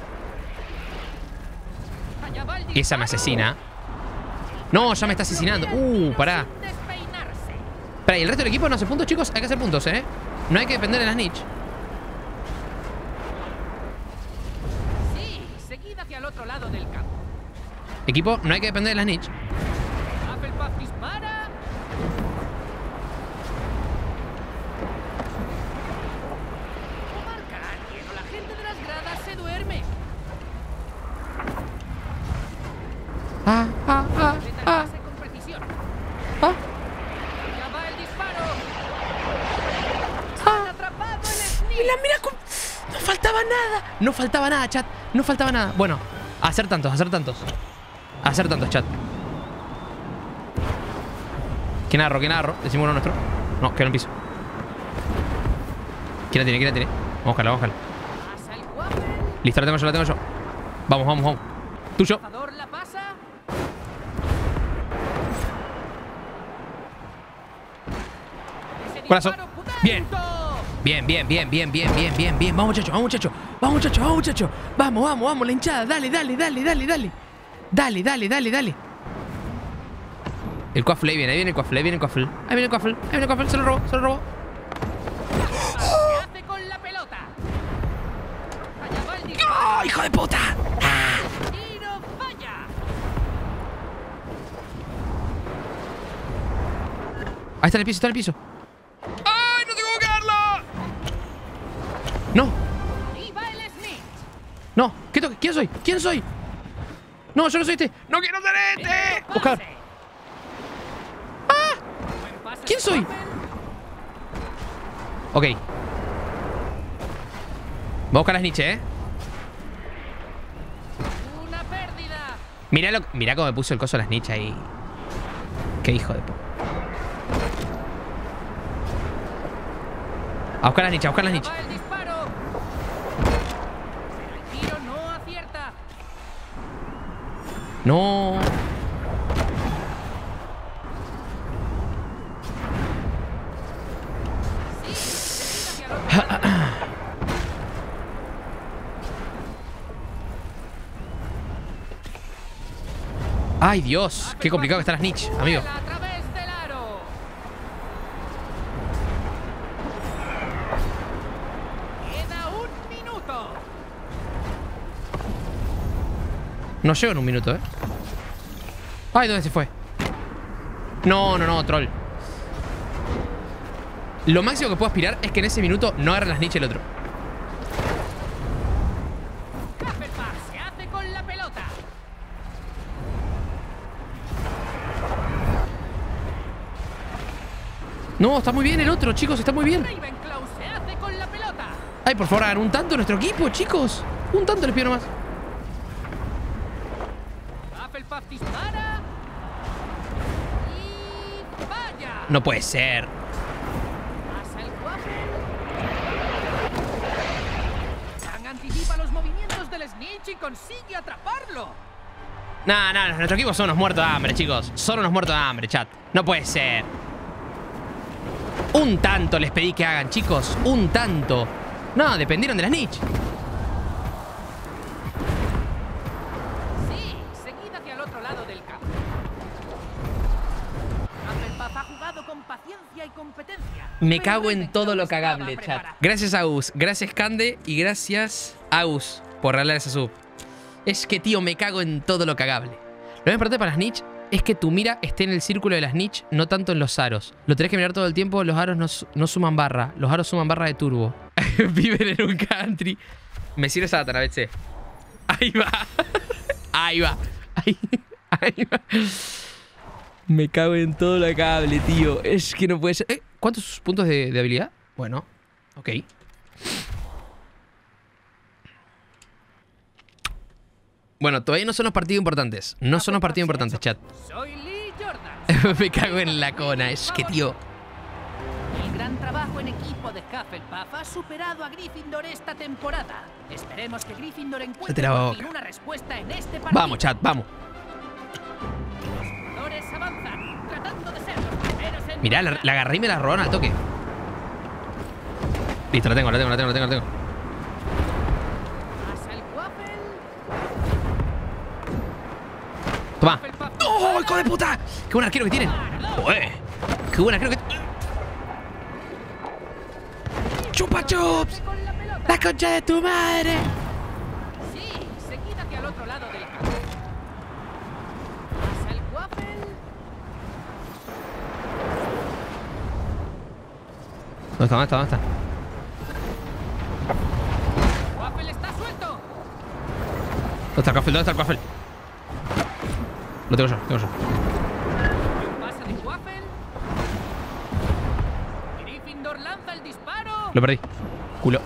Allá va el disparo. Esa me asesina. No, ya me está asesinando. Pará. Sin despeinarse. Espera, ¿y el resto del equipo no hace puntos, chicos? Hay que hacer puntos, No hay que depender de la Snitch. Sí, seguid hacia el otro lado del campo. Equipo, no hay que depender de la Snitch. Hufflepuff dispara. O marca a alguien o la gente de las gradas se duerme. Completa el pase con precisión. Ya va el disparo. Han atrapado el Snitch. ¡La mira con... No faltaba nada, chat. No faltaba nada. Bueno, hacer tantos, chat. ¿Quién agarró? Decimos uno nuestro. No, quedó en el piso. ¿Quién la tiene? Vamos a buscarla. Pasa el Quaffle. Listo, la tengo yo. Vamos. Tuyo. Cazador la pasa. Ese Golazo. disparo putento. Bien. Bien, bien, bien, bien, bien, bien, bien, bien. Vamos, muchachos, vamos, muchachos. Vamos, muchachos, vamos, muchachos. Vamos, vamos, vamos, la hinchada. Dale, dale, dale, dale, dale. Dale, dale, dale, dale. El Quaffle, ahí viene el Quaffle, ahí viene el Quaffle. Ahí viene el Quaffle, ahí viene el Quaffle. Se lo robó, se lo robó. ¿Qué hace con la pelota? Allá va el disparo. ¡Oh, hijo de puta! Tiro falla. Ahí está en el piso, está en el piso. ¡Ay, no tengo que darla! No, Y va el snitch. no. ¿Qué toque? ¿Quién soy? ¿Quién soy? No, yo no soy este. ¡No quiero ser este! Buscar. ¿Quién soy? Ok. Voy a buscar las niches, Una pérdida. Mirá cómo me puso el coso a las niches ahí. Qué hijo de puta. A buscar las niches, a buscar las Va niches. el disparo. Pero el tiro no acierta. No. Sí, se tira hacia el otro lado. Ay, Dios. Qué complicado que están las niches, amigo. Vuela a través del aro. Queda un minuto. No llego en un minuto, Ay, ¿dónde se fue? No, no, no, troll. Lo máximo que puedo aspirar es que en ese minuto no agarre las niches el otro. Hufflepuff se hace con la pelota. No, está muy bien el otro, chicos, está muy bien. Ravenclaw se hace con la pelota. Ay, por favor, hagan un tanto a nuestro equipo, chicos. Un tanto les pido nomás. Hufflepuff dispara. Y falla. No puede ser. Pasa el Quaffle. Chan anticipa los movimientos del snitch y consigue atraparlo. Nah, nah, nuestro equipo son unos muertos de hambre, chicos. Son unos muertos de hambre, chat. No puede ser. Un tanto les pedí que hagan, chicos. Un tanto. No, dependieron de las niches. Sí, seguid hacia el otro lado del campo. Hufflepuff ha jugado con paciencia y competencia. Me pero cago en Ravenclaw todo lo estaba cagable, chat. preparado. Gracias, Agus. Gracias, Cande. Y gracias, Agus, por regalar esa sub. Es que, tío, me cago en todo lo cagable. Lo más importante para las niches es que tu mira esté en el círculo de las niches, no tanto en los aros. Lo tenés que mirar todo el tiempo. Los aros no suman barra. Los aros suman barra de turbo. Viven en un country. Me sirve Satan, a veces. Ahí va. Ahí va. Ahí va. Me cago en todo lo cagable, tío. Es que no puede ser. ¿Cuántos puntos de habilidad? Bueno, ok. Bueno, todavía no son los partidos importantes. No son los partidos importantes, chat. Soy Lee Jordan. Me cago en la cona. Es que, tío. El gran trabajo en equipo de Hufflepuff ha superado a Gryffindor esta temporada. Esperemos que Gryffindor Cállate encuentre la por boca. fin una respuesta en este partido. Vamos, chat, vamos. Los jugadores avanzan, tratando de ser los primeros en... Mirá, la agarré y me la robaron al toque. Listo, la tengo. Pasa el Quaffle. Toma. Hufflepuff ¡Oh, hijo de puta! ¡Qué buen arquero que tienen! ¡Ué! ¡Qué buen arquero que... ¡Chupa chups! con la pelota. ¡La concha de tu madre! Sí, seguid hacia el otro lado del campo. Pasa el Quaffle. ¿Dónde está? Quaffle está suelto. ¿Dónde está el Quaffle? Lo tengo yo. Pasa de Quaffle. Gryffindor lanza el disparo. Lo perdí. Culo.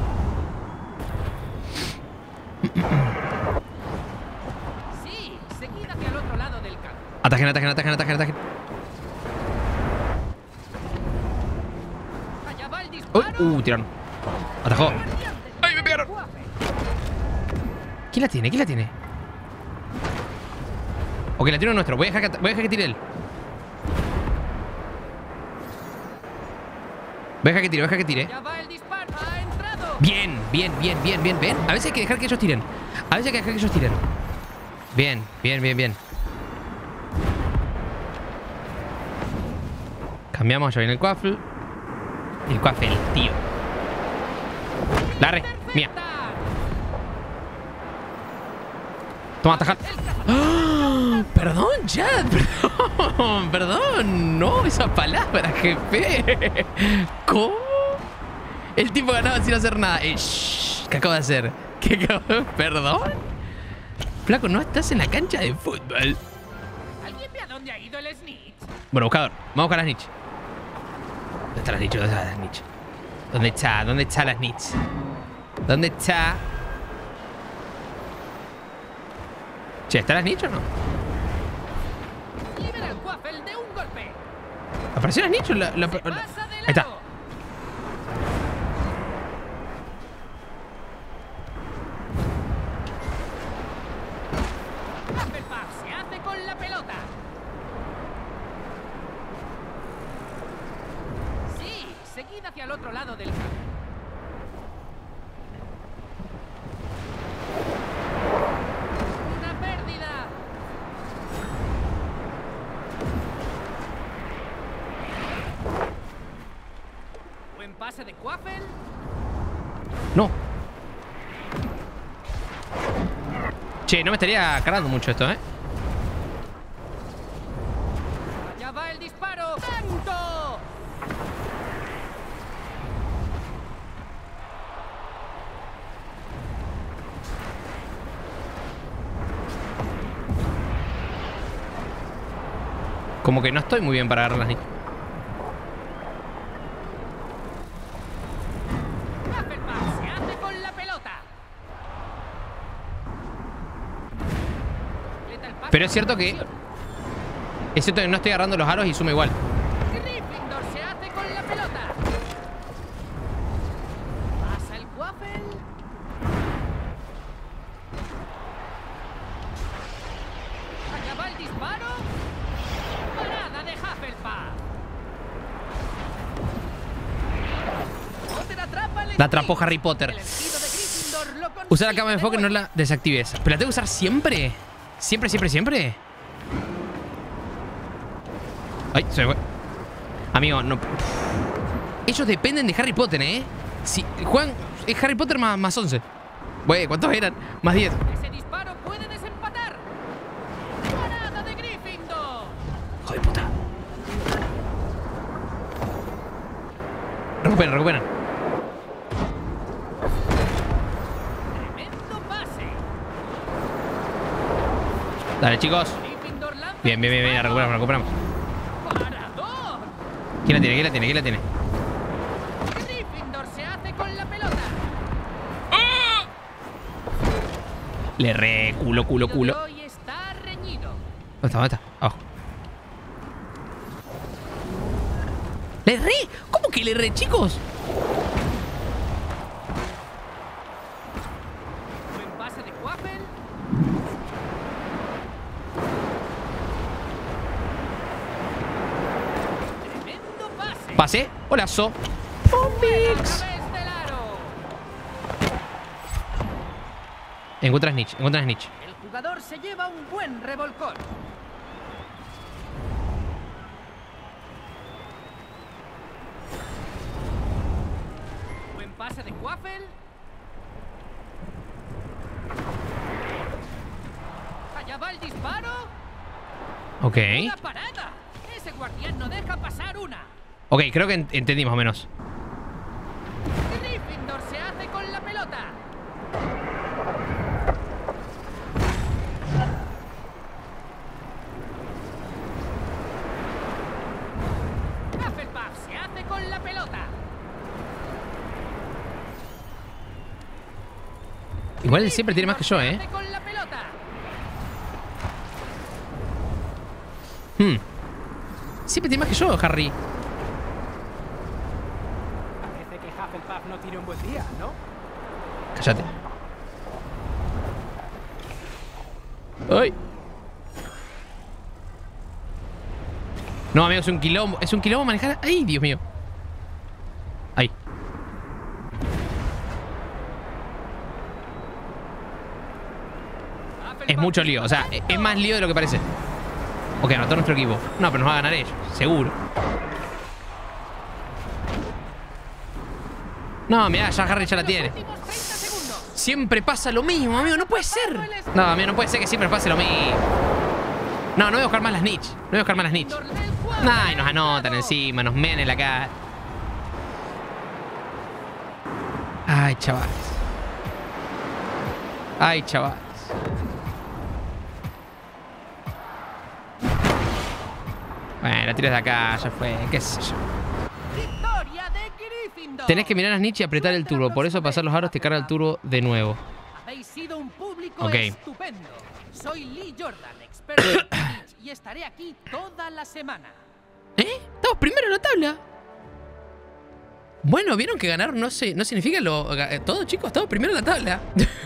Sí, seguid hacia el otro lado del campo. Atajen. Allá va el Uy, disparo. tiraron. Atajó. ¡Ay, me pegaron! ¿Quién la tiene? Ok, la tiro nuestro. Voy a dejar que tire él. Voy a dejar que tire. Ya va el disparo. Bien, bien, bien, bien, bien, bien. A veces hay que dejar que ellos tiren. A veces hay que dejar que ellos tiren. Bien, bien, bien, bien. Cambiamos, ya viene el Quaffle. El Quaffle, tío. Larre, mía. Toma, atajar. ¡Ah! Perdón, chat. Perdón, perdón. No, esa palabra, jefe. ¿Cómo? El tipo ganaba sin hacer nada. Shh, ¿qué acabo de hacer? ¿Qué acabo? ¿Perdón? Flaco, no estás en la cancha de fútbol. ¿Alguien ve a dónde ha ido el snitch? Bueno, buscador. Vamos a buscar la snitch. ¿Dónde está la snitch? ¿Dónde está la snitch? ¿Dónde está? ¿Dónde está la snitch? ¿Dónde está? Che, ¿está la snitch o no? Libera el Quaffle de un golpe. ¿Apareció la snitch o la... Pasa de Ahí está. lado. Hufflepuff se hace con la pelota. Sí, seguid hacia el otro lado del campo. Una pérdida. Buen pase de Quaffle. No. Che, no me estaría cargando mucho esto, ¿eh? Allá va el disparo. ¡Tanto! Como que no estoy muy bien para agarrar las snitch. Hufflepuff se hace con la pelota. Completa el pase. Pero es cierto que... Es cierto que no estoy agarrando los aros y suma igual. Gryffindor se hace con la pelota. Pasa el Quaffle. Allá va el disparo. Parada de Hufflepuff. Potter atrapa el La atrapó Harry snitch. Potter. El elegido de Gryffindor lo Usa la consigue cámara de enfoque, no la desactives. ¿Pero la tengo que usar siempre? ¿Siempre, siempre, siempre? Ay, se me fue. Amigo, no... Ellos dependen de Harry Potter, ¿eh? Si juegan... Es Harry Potter más 11. Güey, ¿cuántos eran? Más 10. Ese disparo puede desempatar. Parada de Gryffindor. Hijo de puta. Recuperan, recuperan. Tremendo pase. Dale, chicos. Gryffindor lanza Bien, bien, bien, bien. el Recuperamos, recuperamos. parador. ¿Quién la tiene? ¿Quién la tiene? ¿Quién la tiene? Gryffindor se hace con la pelota. Le re... Culo, culo, culo. Hoy está reñido. ¿Dónde está? ¿Dónde está? Abajo. ¡Le re! ¿Cómo que le re, chicos? Buen pase de Quaffle. Tremendo pase. Pase. Holazo. A través del aro. Encuentra Snitch. Encuentra Snitch. El jugador se lleva un buen revolcón. Buen pase de Quaffle. Allá va el disparo. Ok. Una parada. Ese guardián no deja pasar una. Ok, creo que entendí más o menos. Gryffindor se hace con la pelota. Hufflepuff se hace con la pelota. Igual él siempre tiene más que yo, Se ¿eh? hace con la pelota. Siempre tiene más que yo, Harry. Parece que Hufflepuff no tiene un buen día, ¿no? Cállate. ¡Ay! No, amigo, es un quilombo. Es un quilombo manejar. ¡Ay, Dios mío! Ahí. es mucho lío. O sea, es más lío de lo que parece. Ok, anotó nuestro equipo. No, pero nos va a ganar ellos, seguro. No, mirá, ya Harry ya la tiene. Siempre pasa lo mismo, amigo. No puede ser. No, amigo, no puede ser que siempre pase lo mismo. No, no voy a buscar más las niche. No voy a buscar más las niche. Ay, nos anotan encima, nos mean en la cara. Ay, chavales. Ay, chavales. Bueno, la tiras de acá, ya fue. ¿Qué sé yo? Tenés que mirar las niches y apretar el turbo. Por eso pasar los aros te carga el turbo de nuevo. Habéis sido un público Ok. estupendo. Soy Lee Jordan, experto en Quidditch, y estaré aquí toda la semana. ¿Eh? Estamos primero en la tabla. Bueno, vieron que ganar no significa todo, chicos. Estamos primero en la tabla.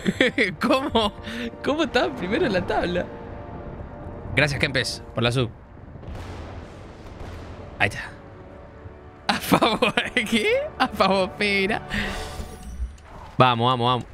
¿Cómo estamos primero en la tabla? Gracias, Kempes, por la sub. Ahí está. A favor, ¿qué? A favor, espera. Vamos, vamos, vamos.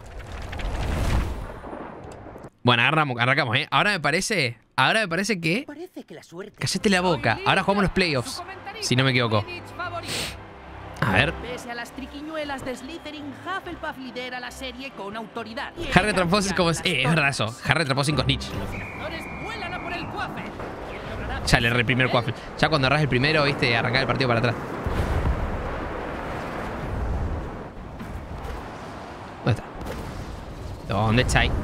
Bueno, arrancamos, ¿eh? Ahora me parece que... Parece que la suerte. Cállate la boca. Ahora jugamos los playoffs, si no me equivoco. A ver. Pese a las triquiñuelas de Slytherin, Hufflepuff lidera la serie con autoridad. Harry atrapó 5 es verdad eso. Harry atrapó 5 snitch. Los ganadores vuelan a por el Quaffle. Ya le erré el primer Quaffle. Ya cuando erras el primero, viste, arrancar el partido para atrás. ¿Dónde está? ¿Dónde está ahí?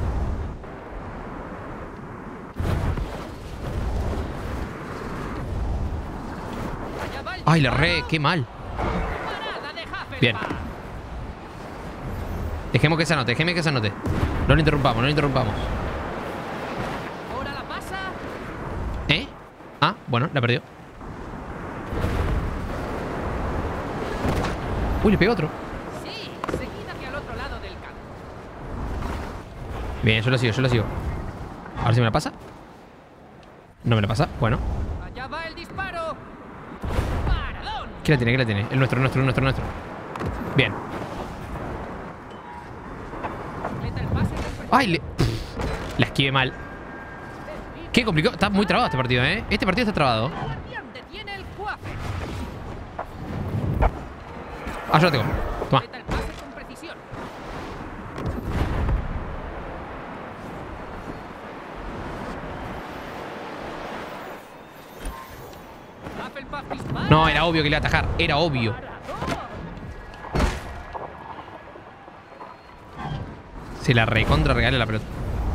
Ay, le erré, qué mal. Bien. Dejemos que se anote, No lo interrumpamos, Ahora la pasa. ¿Eh? Ah, bueno, la perdió. Uy, le pegó otro. Sí, seguid hacia el otro lado del campo. Bien, yo lo sigo. A ver si me la pasa. No me la pasa, bueno. Allá va el disparo. Paradón. ¿Qué la tiene? El nuestro. Bien. Completa el pase del Ay, la esquivé mal. Qué complicado. Está muy trabado este partido, ¿eh? Este partido está trabado. guardián detiene el Quaffle. Ah, yo la tengo. Toma. Completa el pase con precisión. Hufflepuff dispara. No, era obvio que le iba a atajar. Era obvio. Se la recontra regalé la pelota.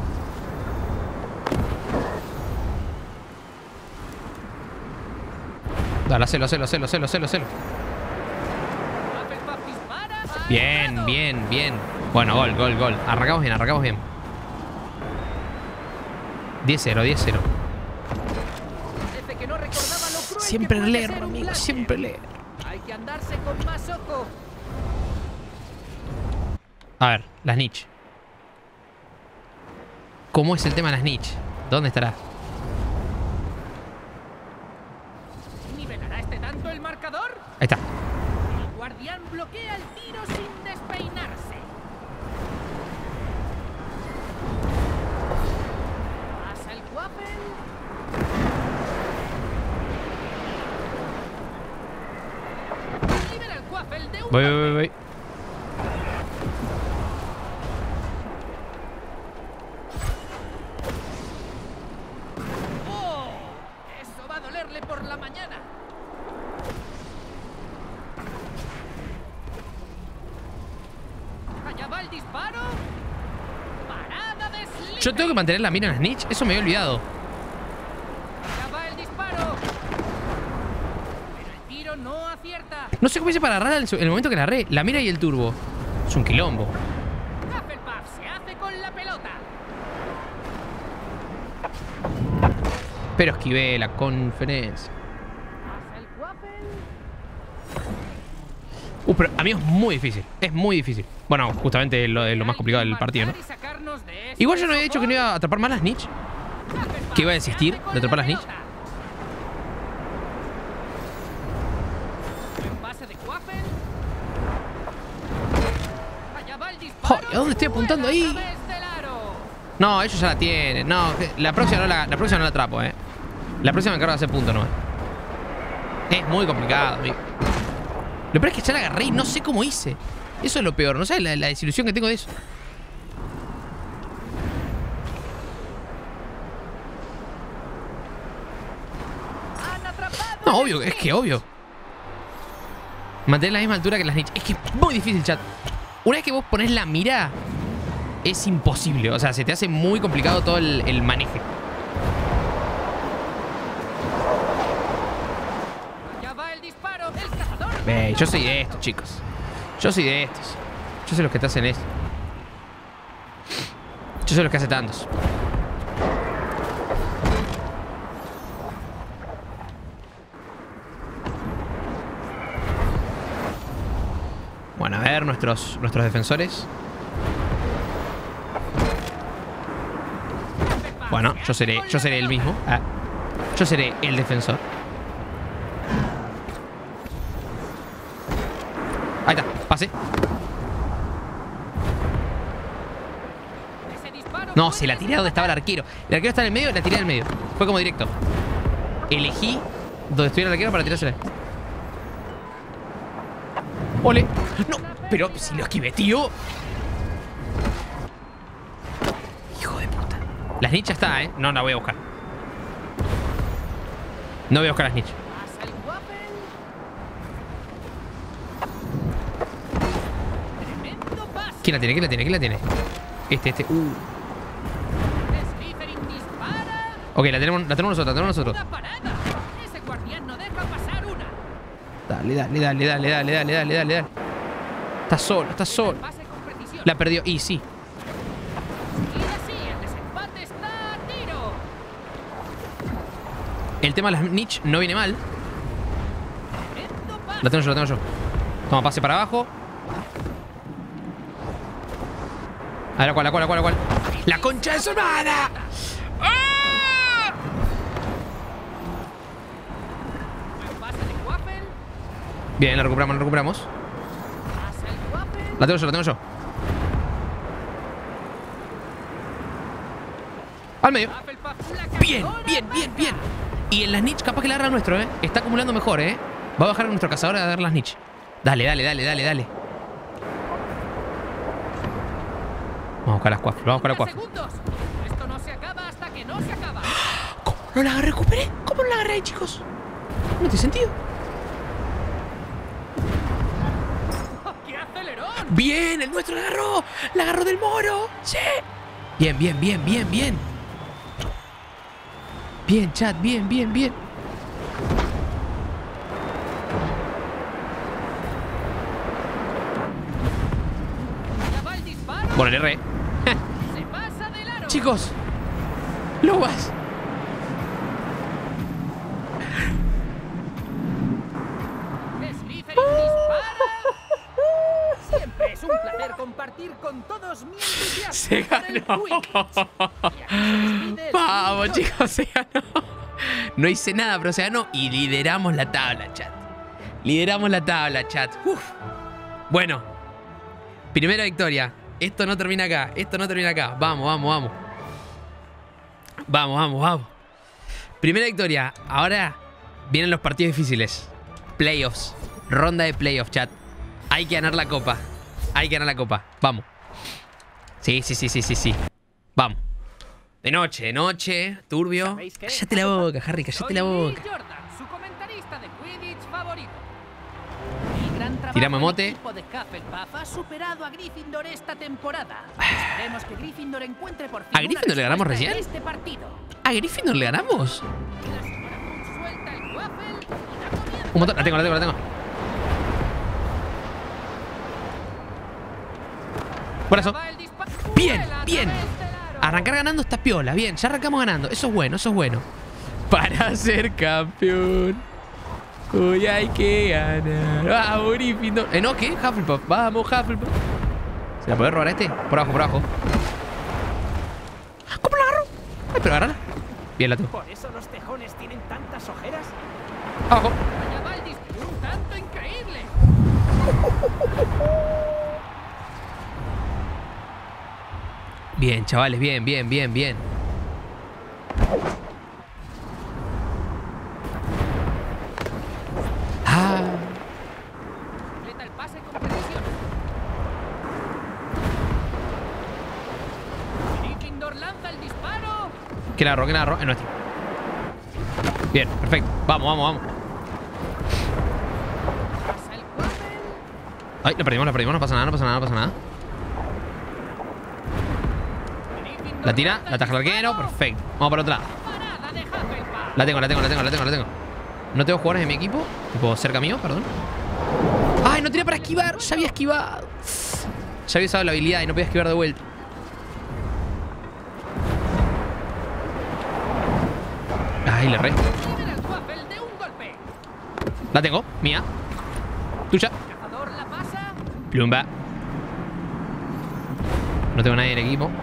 Dale, hacelo. Hufflepuff dispara. Bien. Bueno, gol. Arrancamos bien. 10-0. Parece que no recordaba lo cruel Siempre que puede leer, ser un amigo, Blackbeard. siempre leer. Hay que andarse con más ojo. A ver, las niche. ¿Cómo es el tema de las niche? ¿Dónde estará? ¿Nivelará este tanto el marcador? Ahí está. El guardián bloquea el tiro sin despeinarse. Pasa el Quaffle. Libera el Quaffle de un golpe. Voy. ¡Oh! Eso va a dolerle por la mañana. Allá va el disparo. Parada de Slytherin. Yo tengo que mantener la mira en las niche. Eso me había olvidado. Allá va el disparo. Pero el tiro no acierta. No sé cómo hice para agarrar en el momento que la agarré. La mira y el turbo. Es un quilombo. Hufflepuff se hace con la pelota. Pero esquivé la conferencia. Pasa el Quaffle. Pero a mí es muy difícil. Es muy difícil. Bueno, justamente lo más complicado del partido, ¿no? Y sacarnos de este Igual yo no había dicho que no iba a atrapar más las niche. Hufflepuff que iba a se desistir hace con de atrapar la las niche. pelota. Buen pase de Quaffle. Allá va el disparo. Joder, ¿a dónde estoy apuntando ahí? Fuera a través del aro. No, ellos ya la tienen. No, la próxima no la atrapo, La próxima me encargo de hacer punto nomás. Es muy complicado, amigo. Lo peor es que ya la agarré y no sé cómo hice. Eso es lo peor. No sabes la desilusión que tengo de eso. No, obvio, es que obvio. Mantener la misma altura que las niches. Es que es muy difícil, chat. Una vez que vos ponés la mira, es imposible. O sea, se te hace muy complicado todo el maneje. Ya va el disparo, el cazador. Ve, yo soy de estos, chicos. Yo soy de estos. Yo soy los que te hacen esto. Yo soy los que hace tantos. Bueno, a ver, nuestros defensores. Bueno, yo seré el mismo. Yo seré el defensor. Ahí está, pase. No, se la tiré donde estaba el arquero. El arquero está en el medio, la tiré del medio. Fue como directo. Elegí donde estuviera el arquero para tirársela. ¡Ole! ¡No! Pero si lo esquivé, tío. Hijo de puta. Las nichas está, ¿eh? No la voy a buscar. No voy a buscar las nichas. ¿Quién la tiene? ¿Quién la tiene? ¿Quién la tiene? Este. Ok, la tenemos nosotros. Ese guardián no deja pasar una. Dale. Está solo. La perdió. Y sí. Y así el desempate está a tiro. El tema de las niche no viene mal. La tengo yo. Toma, pase para abajo. A ver, ¿cuál? ¡La concha de su hermana! ¡Ah! Bien, la recuperamos. La tengo yo. Al medio. Bien. Y en las niche capaz que la agarra el nuestro, Está acumulando mejor, Va a bajar a nuestro cazador a dar las niche. Dale. Vamos a buscar las cuafles. Esto no se acaba hasta que no se acaba. ¿Cómo no la recuperé? ¿Cómo no la agarré ahí, chicos? No tiene sentido. ¡Qué acelerón! Bien, el nuestro la agarró del moro. Sí. Bien. Bien, chat, bien. Ya va el disparo. Bueno, el R. Se pasa del aro. Chicos, lobas. Slytherin dispara. Siempre es un placer compartir con todos mi entusiasmo. Se por el ganó. Quidditch. Y aquí se despide el Vamos, Quidditch. chicos, se ganó. No hice nada, pero se ganó. Y lideramos la tabla, chat. Uf. Bueno, primera victoria. Esto no termina acá. Vamos. Primera victoria. Ahora vienen los partidos difíciles. Playoffs. Ronda de playoffs, chat. Hay que ganar la copa. Vamos. Sí. Vamos. De noche. Turbio. ¿Sabéis qué? Cállate la boca, Harry. Cállate la boca. Lee Jordan, su comentarista de Quidditch favorito. El gran trabajo Tirame del mote. equipo de Hufflepuff ha superado a Gryffindor esta temporada. Esperemos que Gryffindor encuentre por fin ¿A Gryffindor le ganamos una respuesta recién? en este partido. ¿A Gryffindor le ganamos? La señora Cruz suelta el waffle y da comienzo. Un montón. La tengo. Brazo. Va el disparo. Bien. Vuela a través del aro. Arrancar ganando está piola. Bien, ya arrancamos ganando. Eso es bueno. Para ser campeón, hoy hay que ganar. Vamos, Gryffindor. ¿No? ¿Qué? Hufflepuff. Vamos, Hufflepuff. ¿Se la puede robar a este? Por abajo. ¿Cómo la agarro? Ay, pero agárrala. Bien, la tengo. ¿Por eso los tejones tienen tantas ojeras? Abajo. Allá va el disparo. Un tanto increíble. Bien, chavales, bien, bien, bien, bien. Ah. Completa el pase con precisión. Gryffindor lanza el disparo. ¿Quién agarró? ¿Quién agarró? Es nuestro. Bien, perfecto. Vamos, vamos, vamos. Pasa el Quaffle. Ay, la perdimos, no pasa nada, no pasa nada, no pasa nada. Gryffindor La tira, lanza la el taja el arquero, disparo. perfecto. Vamos para otro lado. Parada de Hufflepuff. La tengo. No tengo jugadores en mi equipo. Tipo, cerca mío, perdón. ¡Ay, no tenía para esquivar! Ya había esquivado. Ya había usado la habilidad y no podía esquivar de vuelta. Ay, le re. Libera el Quaffle de un golpe. La tengo, mía. Tuya. Cazador la pasa. Plumba. No tengo nadie en el equipo.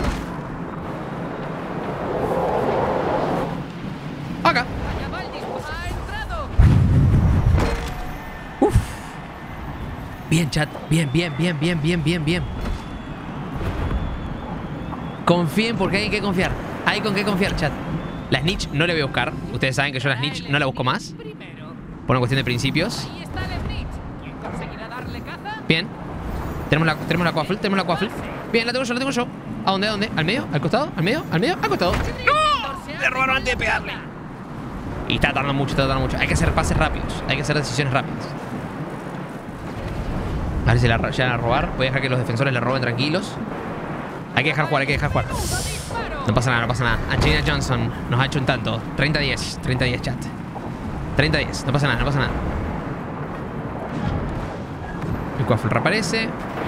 Acá. Allá va el disparo. Ha entrado. Uf. Bien, chat. Bien. Confíen porque hay que confiar. Hay con qué confiar, chat. La snitch no la voy a buscar. Ustedes saben que yo la snitch no la busco más. Primero. Por una cuestión de principios. Ahí está el Snitch. ¿Quién conseguirá darle caza? Bien. Tenemos la quaffle. Bien, la tengo yo. ¿A dónde? ¿Al medio? ¿Al costado? ¿Al costado? ¡No! Me robaron antes de pegarle. Y está tardando mucho. Hay que hacer pases rápidos. Hay que hacer decisiones rápidas. A ver si la llegan a robar. Voy a dejar que los defensores la roben tranquilos. Hay que dejar jugar. No pasa nada. Angelina Johnson nos ha hecho un tanto. 30-10, chat. 30-10. No pasa nada. El Quaffle reaparece.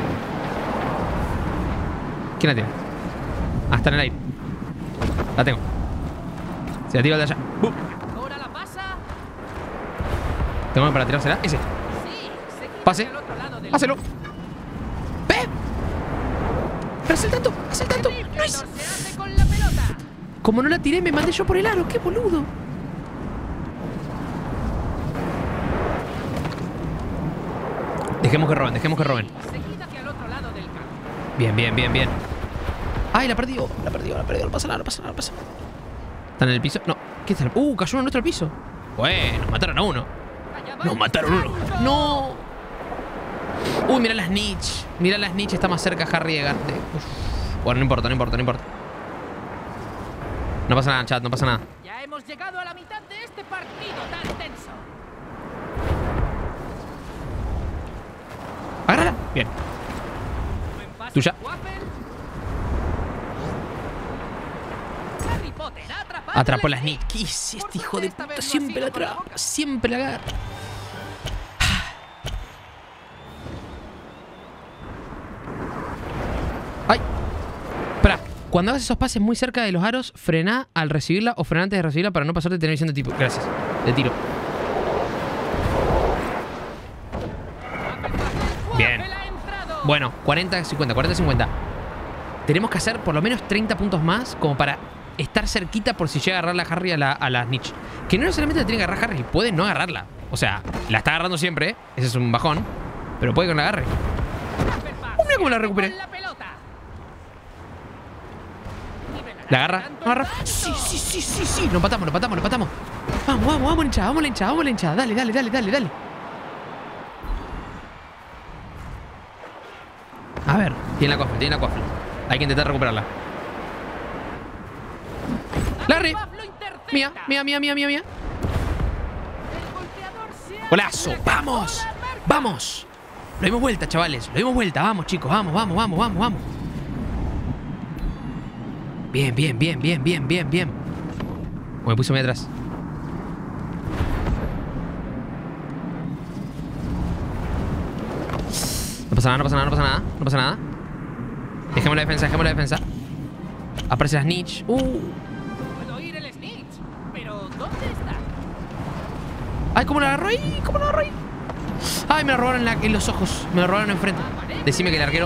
¿Quién la tiene? Ah, está en el aire. La tengo. Se la tiro de allá. Ahora la pasa. ¿Tengo para tirársela? Ese. Sí, seguimos Pase. al otro lado del Hácelo. ¡Ve! ¡Pero hace el tanto! Gryffindor ¡Nice! se hace con la pelota. Como no la tiré, me mandé yo por el aro. ¡Qué boludo! Dejemos que roben. Seguida hacia el otro lado del campo. Bien. ¡Ay, la perdió! No pasa nada. ¿Están en el piso? No. ¿Qué está? Cayó uno en nuestro piso. Bueno, mataron a uno. Allá va Nos el mataron uno. disparo. ¡No! Uy, mira la snitch. Está más cerca Harry de Garte. Bueno, no importa. No pasa nada, chat, no pasa nada. Ya hemos llegado a la mitad de este partido tan tenso. Agárrala. Bien. Buen pase, Tuya. Quaffle. Harry Potter ha atrapado Atrapó la la snitch. ¿Qué hice este hijo de Esta puta? vez no Siempre ha la sido con la atrapa. boca. Siempre la agarra. ¡Ay! Espera. Cuando hagas esos pases muy cerca de los aros, frená al recibirla o frená antes de recibirla para no pasarte de tener visión de tipo. Gracias. De tiro. Bien. Quaffle ha entrado. Bueno, 40-50. Tenemos que hacer por lo menos 30 puntos más como para estar cerquita por si llega a agarrar la Harry a la snitch. Que no necesariamente la tiene que agarrar Harry, puede no agarrarla. O sea, la está agarrando siempre, ese es un bajón, pero puede que no la agarre. Hufflepuff Mira cómo la se recuperé. con la pelota. ¿La agarra? ¿No agarra? Sí. Lo empatamos. Vamos, la hinchada. Dale. A ver, tiene la quaffle. Hay que intentar recuperarla. Larry. Hufflepuff lo intercepta. Mía. El golpeador se ha Golazo. sacado ¡Vamos! la marca. ¡Vamos! Lo dimos vuelta, chavales. Vamos, chicos. Vamos. Bien. Me puse muy atrás. No pasa nada. Dejemos la defensa. Aparece la snitch. Puedo oír el Snitch, pero ¿dónde está? Ay, ¿cómo la agarró ahí? Ay, me la robaron en los ojos. Me la robaron enfrente. Decime el arquero.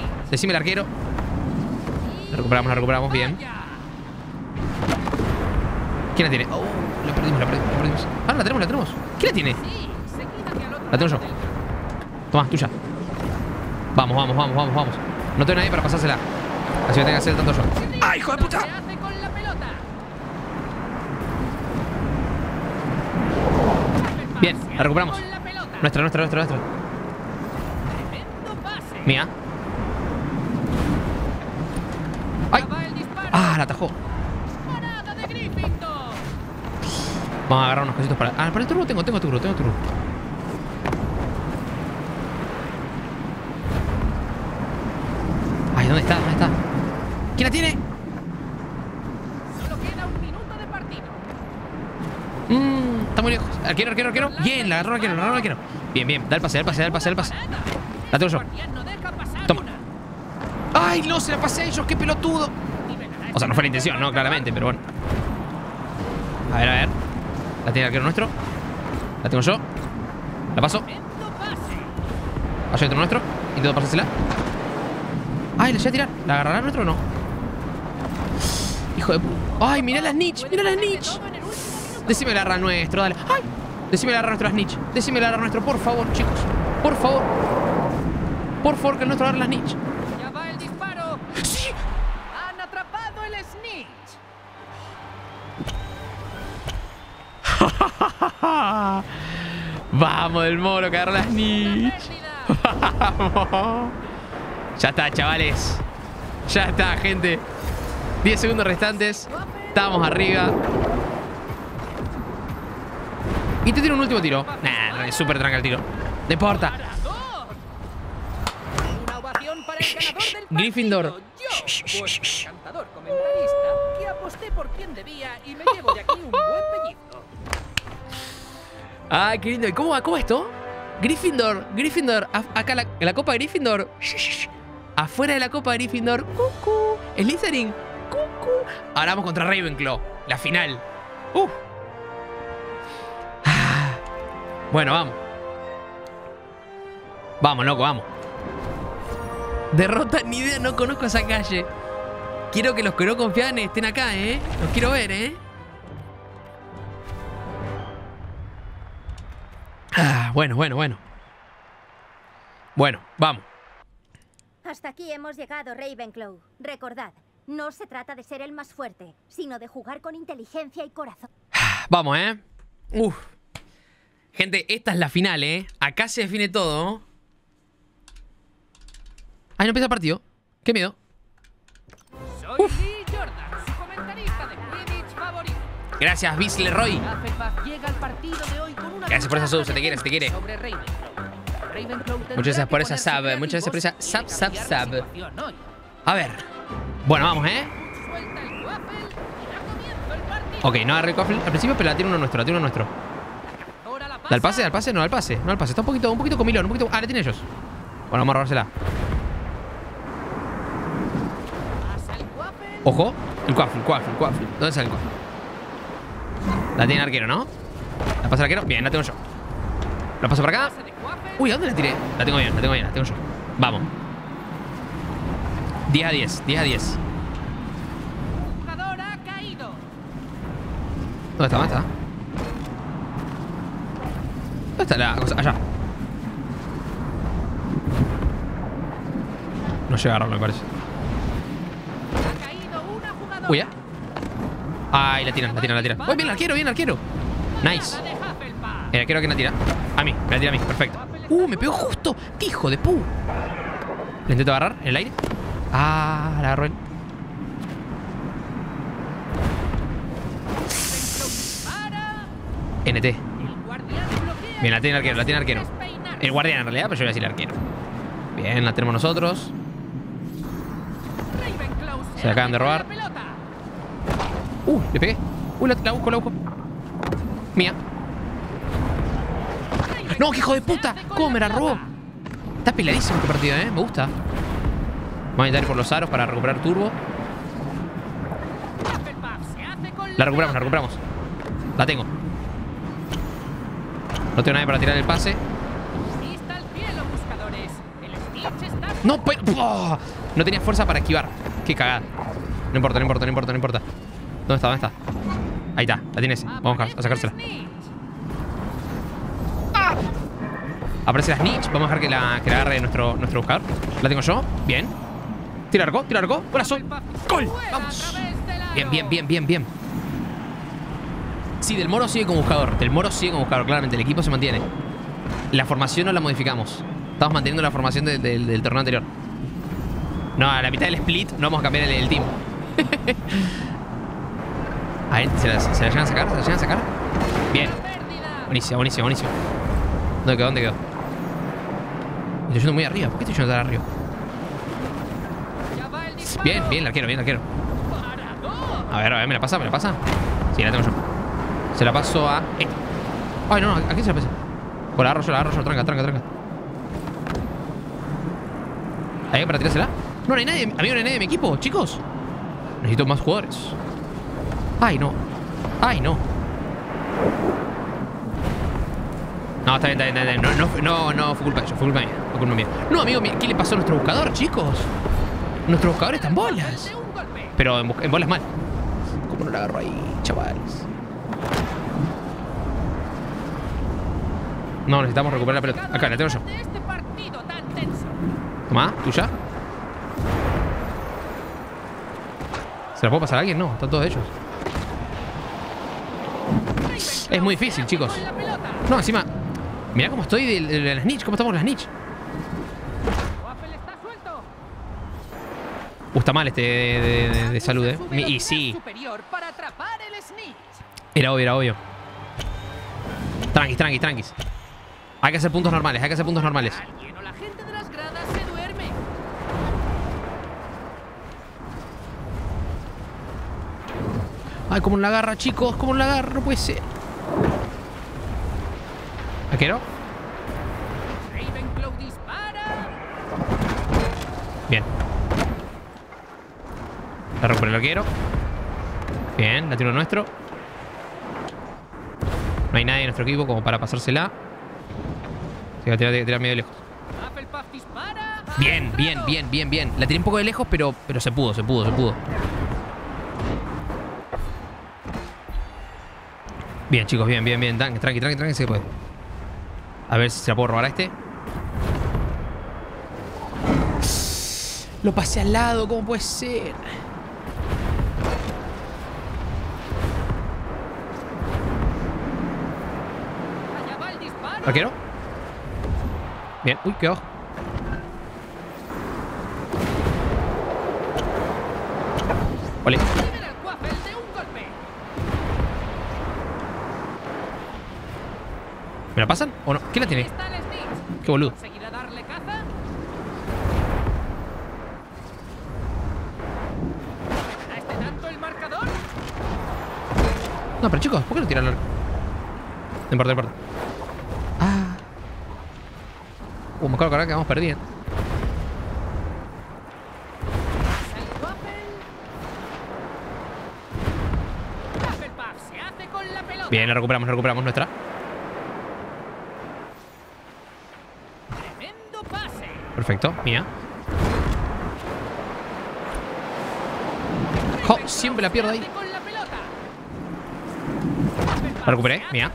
La recuperamos bien. Vaya. ¿Quién la tiene? La perdimos. Ah, la tenemos. ¿Quién la tiene? Sí, seguida hacia el otro La tengo lado yo. del campo. Toma, tuya. Vamos. No tengo nadie para pasársela. Así que tengo que hacer tanto yo. ¡Ay, hijo de puta! Se hace con la pelota. Bien, la recuperamos. Con la pelota. Nuestra. Tremendo pase. Mía. ¡Ay! Ya va el disparo. ¡Ah, la atajó! Parada de Gryffindor. Vamos a agarrar unos cositos para... Ah, para el turbo tengo turbo. Ay, ¿dónde está? ¿Quién la tiene? Solo queda un minuto de partido. Está muy lejos. Arquero. Bien, la agarró arquero. Bien. Da el pase. La tengo yo. No deja pasar Toma. una. ¡Ay, no! Se la pasé a ellos. ¡Qué pelotudo! O sea, no fue la intención, ¿no? Claramente, pero bueno. A ver. La tiene el arquero nuestro. La tengo yo. La paso. Tremendo pase. Hay otro nuestro. Intento pasársela. ¡Ay, le voy a tirar! ¿La agarrará nuestro o no? Hijo de puta. ¡Ay, mirá las Snitch! Todo en el último minuto. Decime la agarra nuestro, dale. ¡Ay! Decime la agarra nuestro Snitch. Decime la agarra nuestro, por favor, chicos. Por favor. Por favor, que el nuestro agarre la Snitch. Ya va el disparo. ¡Sí! Han atrapado el snitch. Vamos, del moro, que agarra la Snitch. Pérdida. Vamos. Ya está, chavales. Ya está, gente. 10 segundos restantes. Estamos arriba. Y te tiro un último tiro. Nah, es súper tranca el tiro. No importa. Ganador. Una ovación para el ganador del partido. Gryffindor. Yo, vuestro encantador comentarista, que aposté por quien debía y me llevo de aquí un buen pellizco. Ay, qué lindo. ¿Y cómo esto? Gryffindor. Acá la Copa Gryffindor. Afuera de la Copa Gryffindor. Cucú. Slytherin. Cucú. Ahora vamos contra Ravenclaw. La final. Bueno, vamos. Vamos, loco, vamos. Derrota, ni idea, no conozco esa calle. Quiero que los que no confían estén acá, ¿eh? Los quiero ver, ¿eh? Bueno. Bueno, vamos. Hasta aquí hemos llegado, Ravenclaw. Recordad, no se trata de ser el más fuerte, sino de jugar con inteligencia y corazón. Vamos, ¿eh? Gente, esta es la final, ¿eh? Acá se define todo. Ay, no empieza el partido. Qué miedo. Soy Lee Jordan, su comentarista de Quidditch favorito. Gracias, Vince Leroy. Hufflepuff llega al partido de hoy con una Gracias por esa ventaja sub, se te quiere, se te quiere. sobre Ravenclaw. Ravenclaw tendrá Muchas gracias por que esa ponerse sub, creativo muchas gracias por esa y sub. cambiar la situación hoy. A ver. Bueno, vamos, ¿eh? Suelta el waffle y da comienzo el partido. Ok, no agarré Waffle al principio, pero la tiene uno nuestro, Ahora la ¿Da el pase? No, al pase. Está un poquito comilón, un poquito... Ah, le tienen ellos. Bueno, vamos a robársela. pasa el waffle. Ojo. El Waffle. ¿Dónde está el Waffle? La tiene el arquero, ¿no? ¿La pasa el arquero? Bien, la tengo yo. ¿La paso para acá? Pase de waffle. Uy, ¿a dónde la tiré? La tengo bien, la tengo yo. Vamos. 10 a 10. Un jugador ha caído. ¿Dónde está? ¿Dónde está la cosa? Allá. No llega a agarrarlo, me parece. Ha caído una jugadora. Uy, ¿eh? Ay, la tiran. Uy, bien el arquero. Nice. Parada de Hufflepuff. El arquero que la tira. A mí, me la tira a mí, perfecto. Me pegó justo. ¡Qué hijo de pu! ¿Le intento agarrar en el aire? Ah, la agarró él. Para. NT. El guardián bloquea. Bien, la tiene el arquero. Despeinar. El guardián en realidad, pero yo voy a decir el arquero. Bien, la tenemos nosotros. Ravenclaw Se la acaban de hace con robar. la pelota. Le pegué. La busco. Mía. No, qué hijo de puta. ¿Cómo me la robó? Está peladísimo este partido, Me gusta. Vamos a intentar ir por los aros para recuperar turbo. Hufflepuff se hace con La recuperamos. La tengo. No tengo nadie para tirar el pase. Vista al cielo, buscadores. El Snitch está. No, ¡oh! No tenía fuerza para esquivar. Qué cagada. No importa. ¿Dónde está? Ahí está, la tienes. Vamos a sacársela. Aparece la Snitch. Vamos a dejar que la agarre nuestro buscador. La tengo yo. Bien. Tira arco, tira arco. Golazo. ¡Gol! ¡Vamos! Bien, bien, bien, bien, bien. Sí, Del Moro sigue como buscador. Del Moro sigue como buscador, claramente. El equipo se mantiene. La formación no la modificamos. Estamos manteniendo la formación del torneo anterior. No, a la mitad del split no vamos a cambiar el team. A ver, ¿se la llegan a sacar? ¿Se la llegan a sacar? Bien. Buenísimo, buenísimo, buenísimo. ¿Dónde quedó? ¿Dónde quedó? Estoy yendo muy arriba. ¿Por qué estoy yendo tan arriba? Bien, bien, el arquero, bien, el arquero. A ver, ¿me la pasa? ¿Me la pasa? Sí, la tengo yo. Se la paso a... Ay, no, ¿a quién se la pasa? Pues la agarro yo, tranca. ¿Hay alguien para tirársela? No, no hay nadie, amigo, no hay nadie de mi equipo, chicos. Necesito más jugadores. Ay, no. Ay, no. No, está bien. No, fue culpa de ellos, fue culpa mía. No, amigo, ¿qué le pasó a nuestro buscador, chicos? Nuestro buscador está en bolas. Pero en bolas mal. ¿Cómo no la agarro ahí, chavales? No, necesitamos recuperar la pelota. Acá, la tengo yo. Toma, tuya. ¿Se la puedo pasar a alguien? No, están todos ellos. Es muy difícil, chicos. No, encima. Mirá cómo estoy de las niche. ¿Cómo estamos las niche? Está mal este de salud, Y sí. Era obvio. Tranquis. Hay que hacer puntos normales, Ay, cómo la agarra, chicos. Cómo la agarra, no puede ser. ¿Arquero? Bien. La recupera el arquero. Bien, la tiro nuestro. No hay nadie en nuestro equipo como para pasársela. Se va a tirar medio de lejos. Bien. La tiré un poco de lejos, pero se pudo. Bien, chicos, bien. Tranqui, se puede. A ver si se la puedo robar a este. Lo pasé al lado, ¿cómo puede ser? ¿Arquero? Bien, uy, qué ojo. Vale. ¿Me la pasan? ¿O no? ¿Quién la tiene? Qué boludo. No, pero chicos, ¿por qué no tiran largo? No importa. Me acuerdo que ahora que vamos perdiendo. Bien, la recuperamos nuestra. Perfecto, mía. ¡Jo! Siempre la pierdo ahí. La recuperé, mía.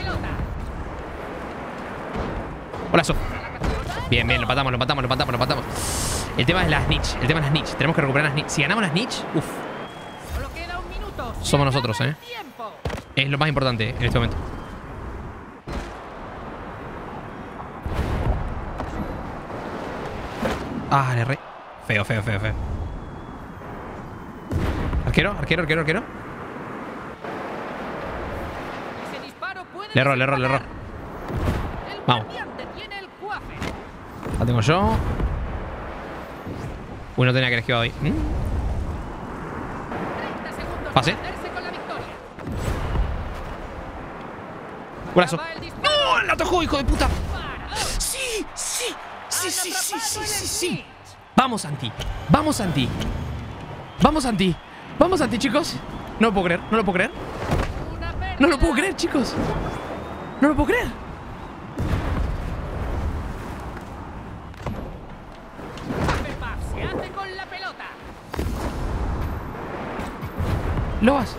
Golazo. Bien, lo matamos. El tema es las niche. Tenemos que recuperar las niche. Si ganamos las niche, uff. Somos nosotros, Es lo más importante en este momento. Ah, le re. Feo. Arquero. Le error. Vamos. La tengo yo. Uy, no tenía que haber esquivado ahí. Pase. Golazo. ¡No! ¡La atajó, hijo de puta! Sí. Vamos, Santi, chicos. No lo puedo creer, chicos. No lo puedo creer. Loas.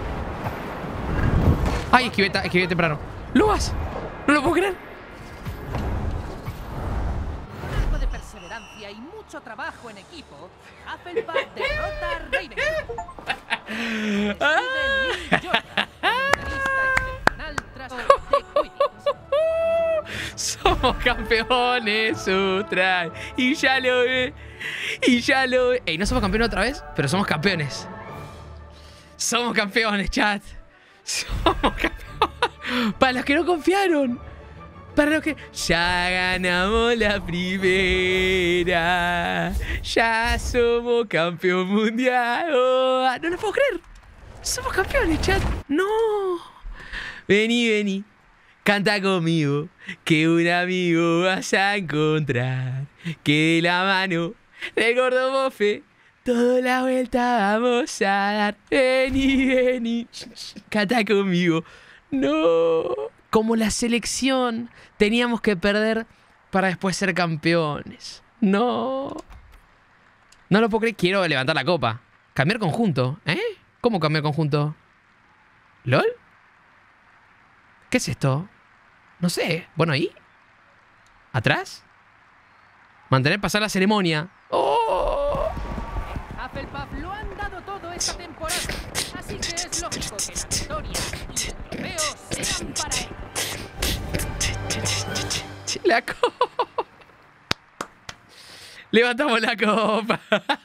Ay, esquivé temprano. Loas. No lo puedo creer. Algo de perseverancia y mucho mucho trabajo en equipo, Hufflepuff derrota a Ravenclaw. Decide Lee Jordan, comentarista excepcional tras de Quidditch. Somos campeones otra vez. Y ya lo ve. Y ya lo ve. Ey, no somos campeones otra vez, pero somos campeones. Somos campeones, chat. Somos campeones. Para los que no confiaron. Para los que... Ya ganamos la primera. Ya somos campeón mundial. Oh, no lo puedo creer. Somos campeones, chat. No. Vení, vení. Canta conmigo, que un amigo vas a encontrar. Que de la mano del gordo bofe, toda la vuelta vamos a dar. Vení, vení, canta conmigo. No, como la selección, teníamos que perder para después ser campeones. No. No lo puedo creer, quiero levantar la copa. Cambiar conjunto, ¿eh? ¿Cómo cambiar conjunto? ¿LOL? ¿Qué es esto? No sé. Bueno, ¿ahí? ¿Atrás? Mantener pasar la ceremonia. ¡Oh! Hufflepuff lo han dado todo esta temporada, así que es lógico que la victoria y el trofeo sean para él. La copa. Levantamos la copa.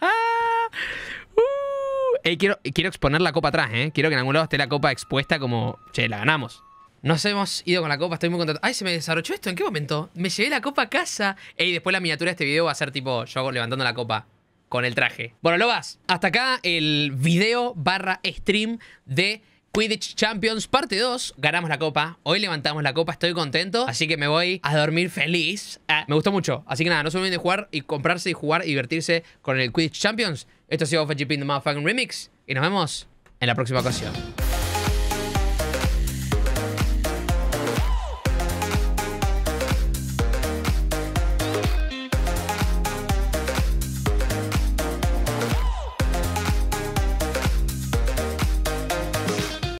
Quiero exponer la copa atrás, ¿eh? Quiero que en algún lado esté la copa expuesta como... Che, la ganamos. Nos hemos ido con la copa, estoy muy contento. ¡Ay, se me desabrochó esto! ¿En qué momento? Me llevé la copa a casa. Ey, después la miniatura de este video va a ser tipo yo levantando la copa con el traje. Bueno, lobas, hasta acá el video / stream de Quidditch Champions parte 2. Ganamos la copa, hoy levantamos la copa, estoy contento. Así que me voy a dormir feliz. Me gustó mucho, así que nada, no se olviden de jugar y comprarse y jugar y divertirse con el Quidditch Champions. Esto ha sido FGP in the Motherfucking Remix y nos vemos en la próxima ocasión.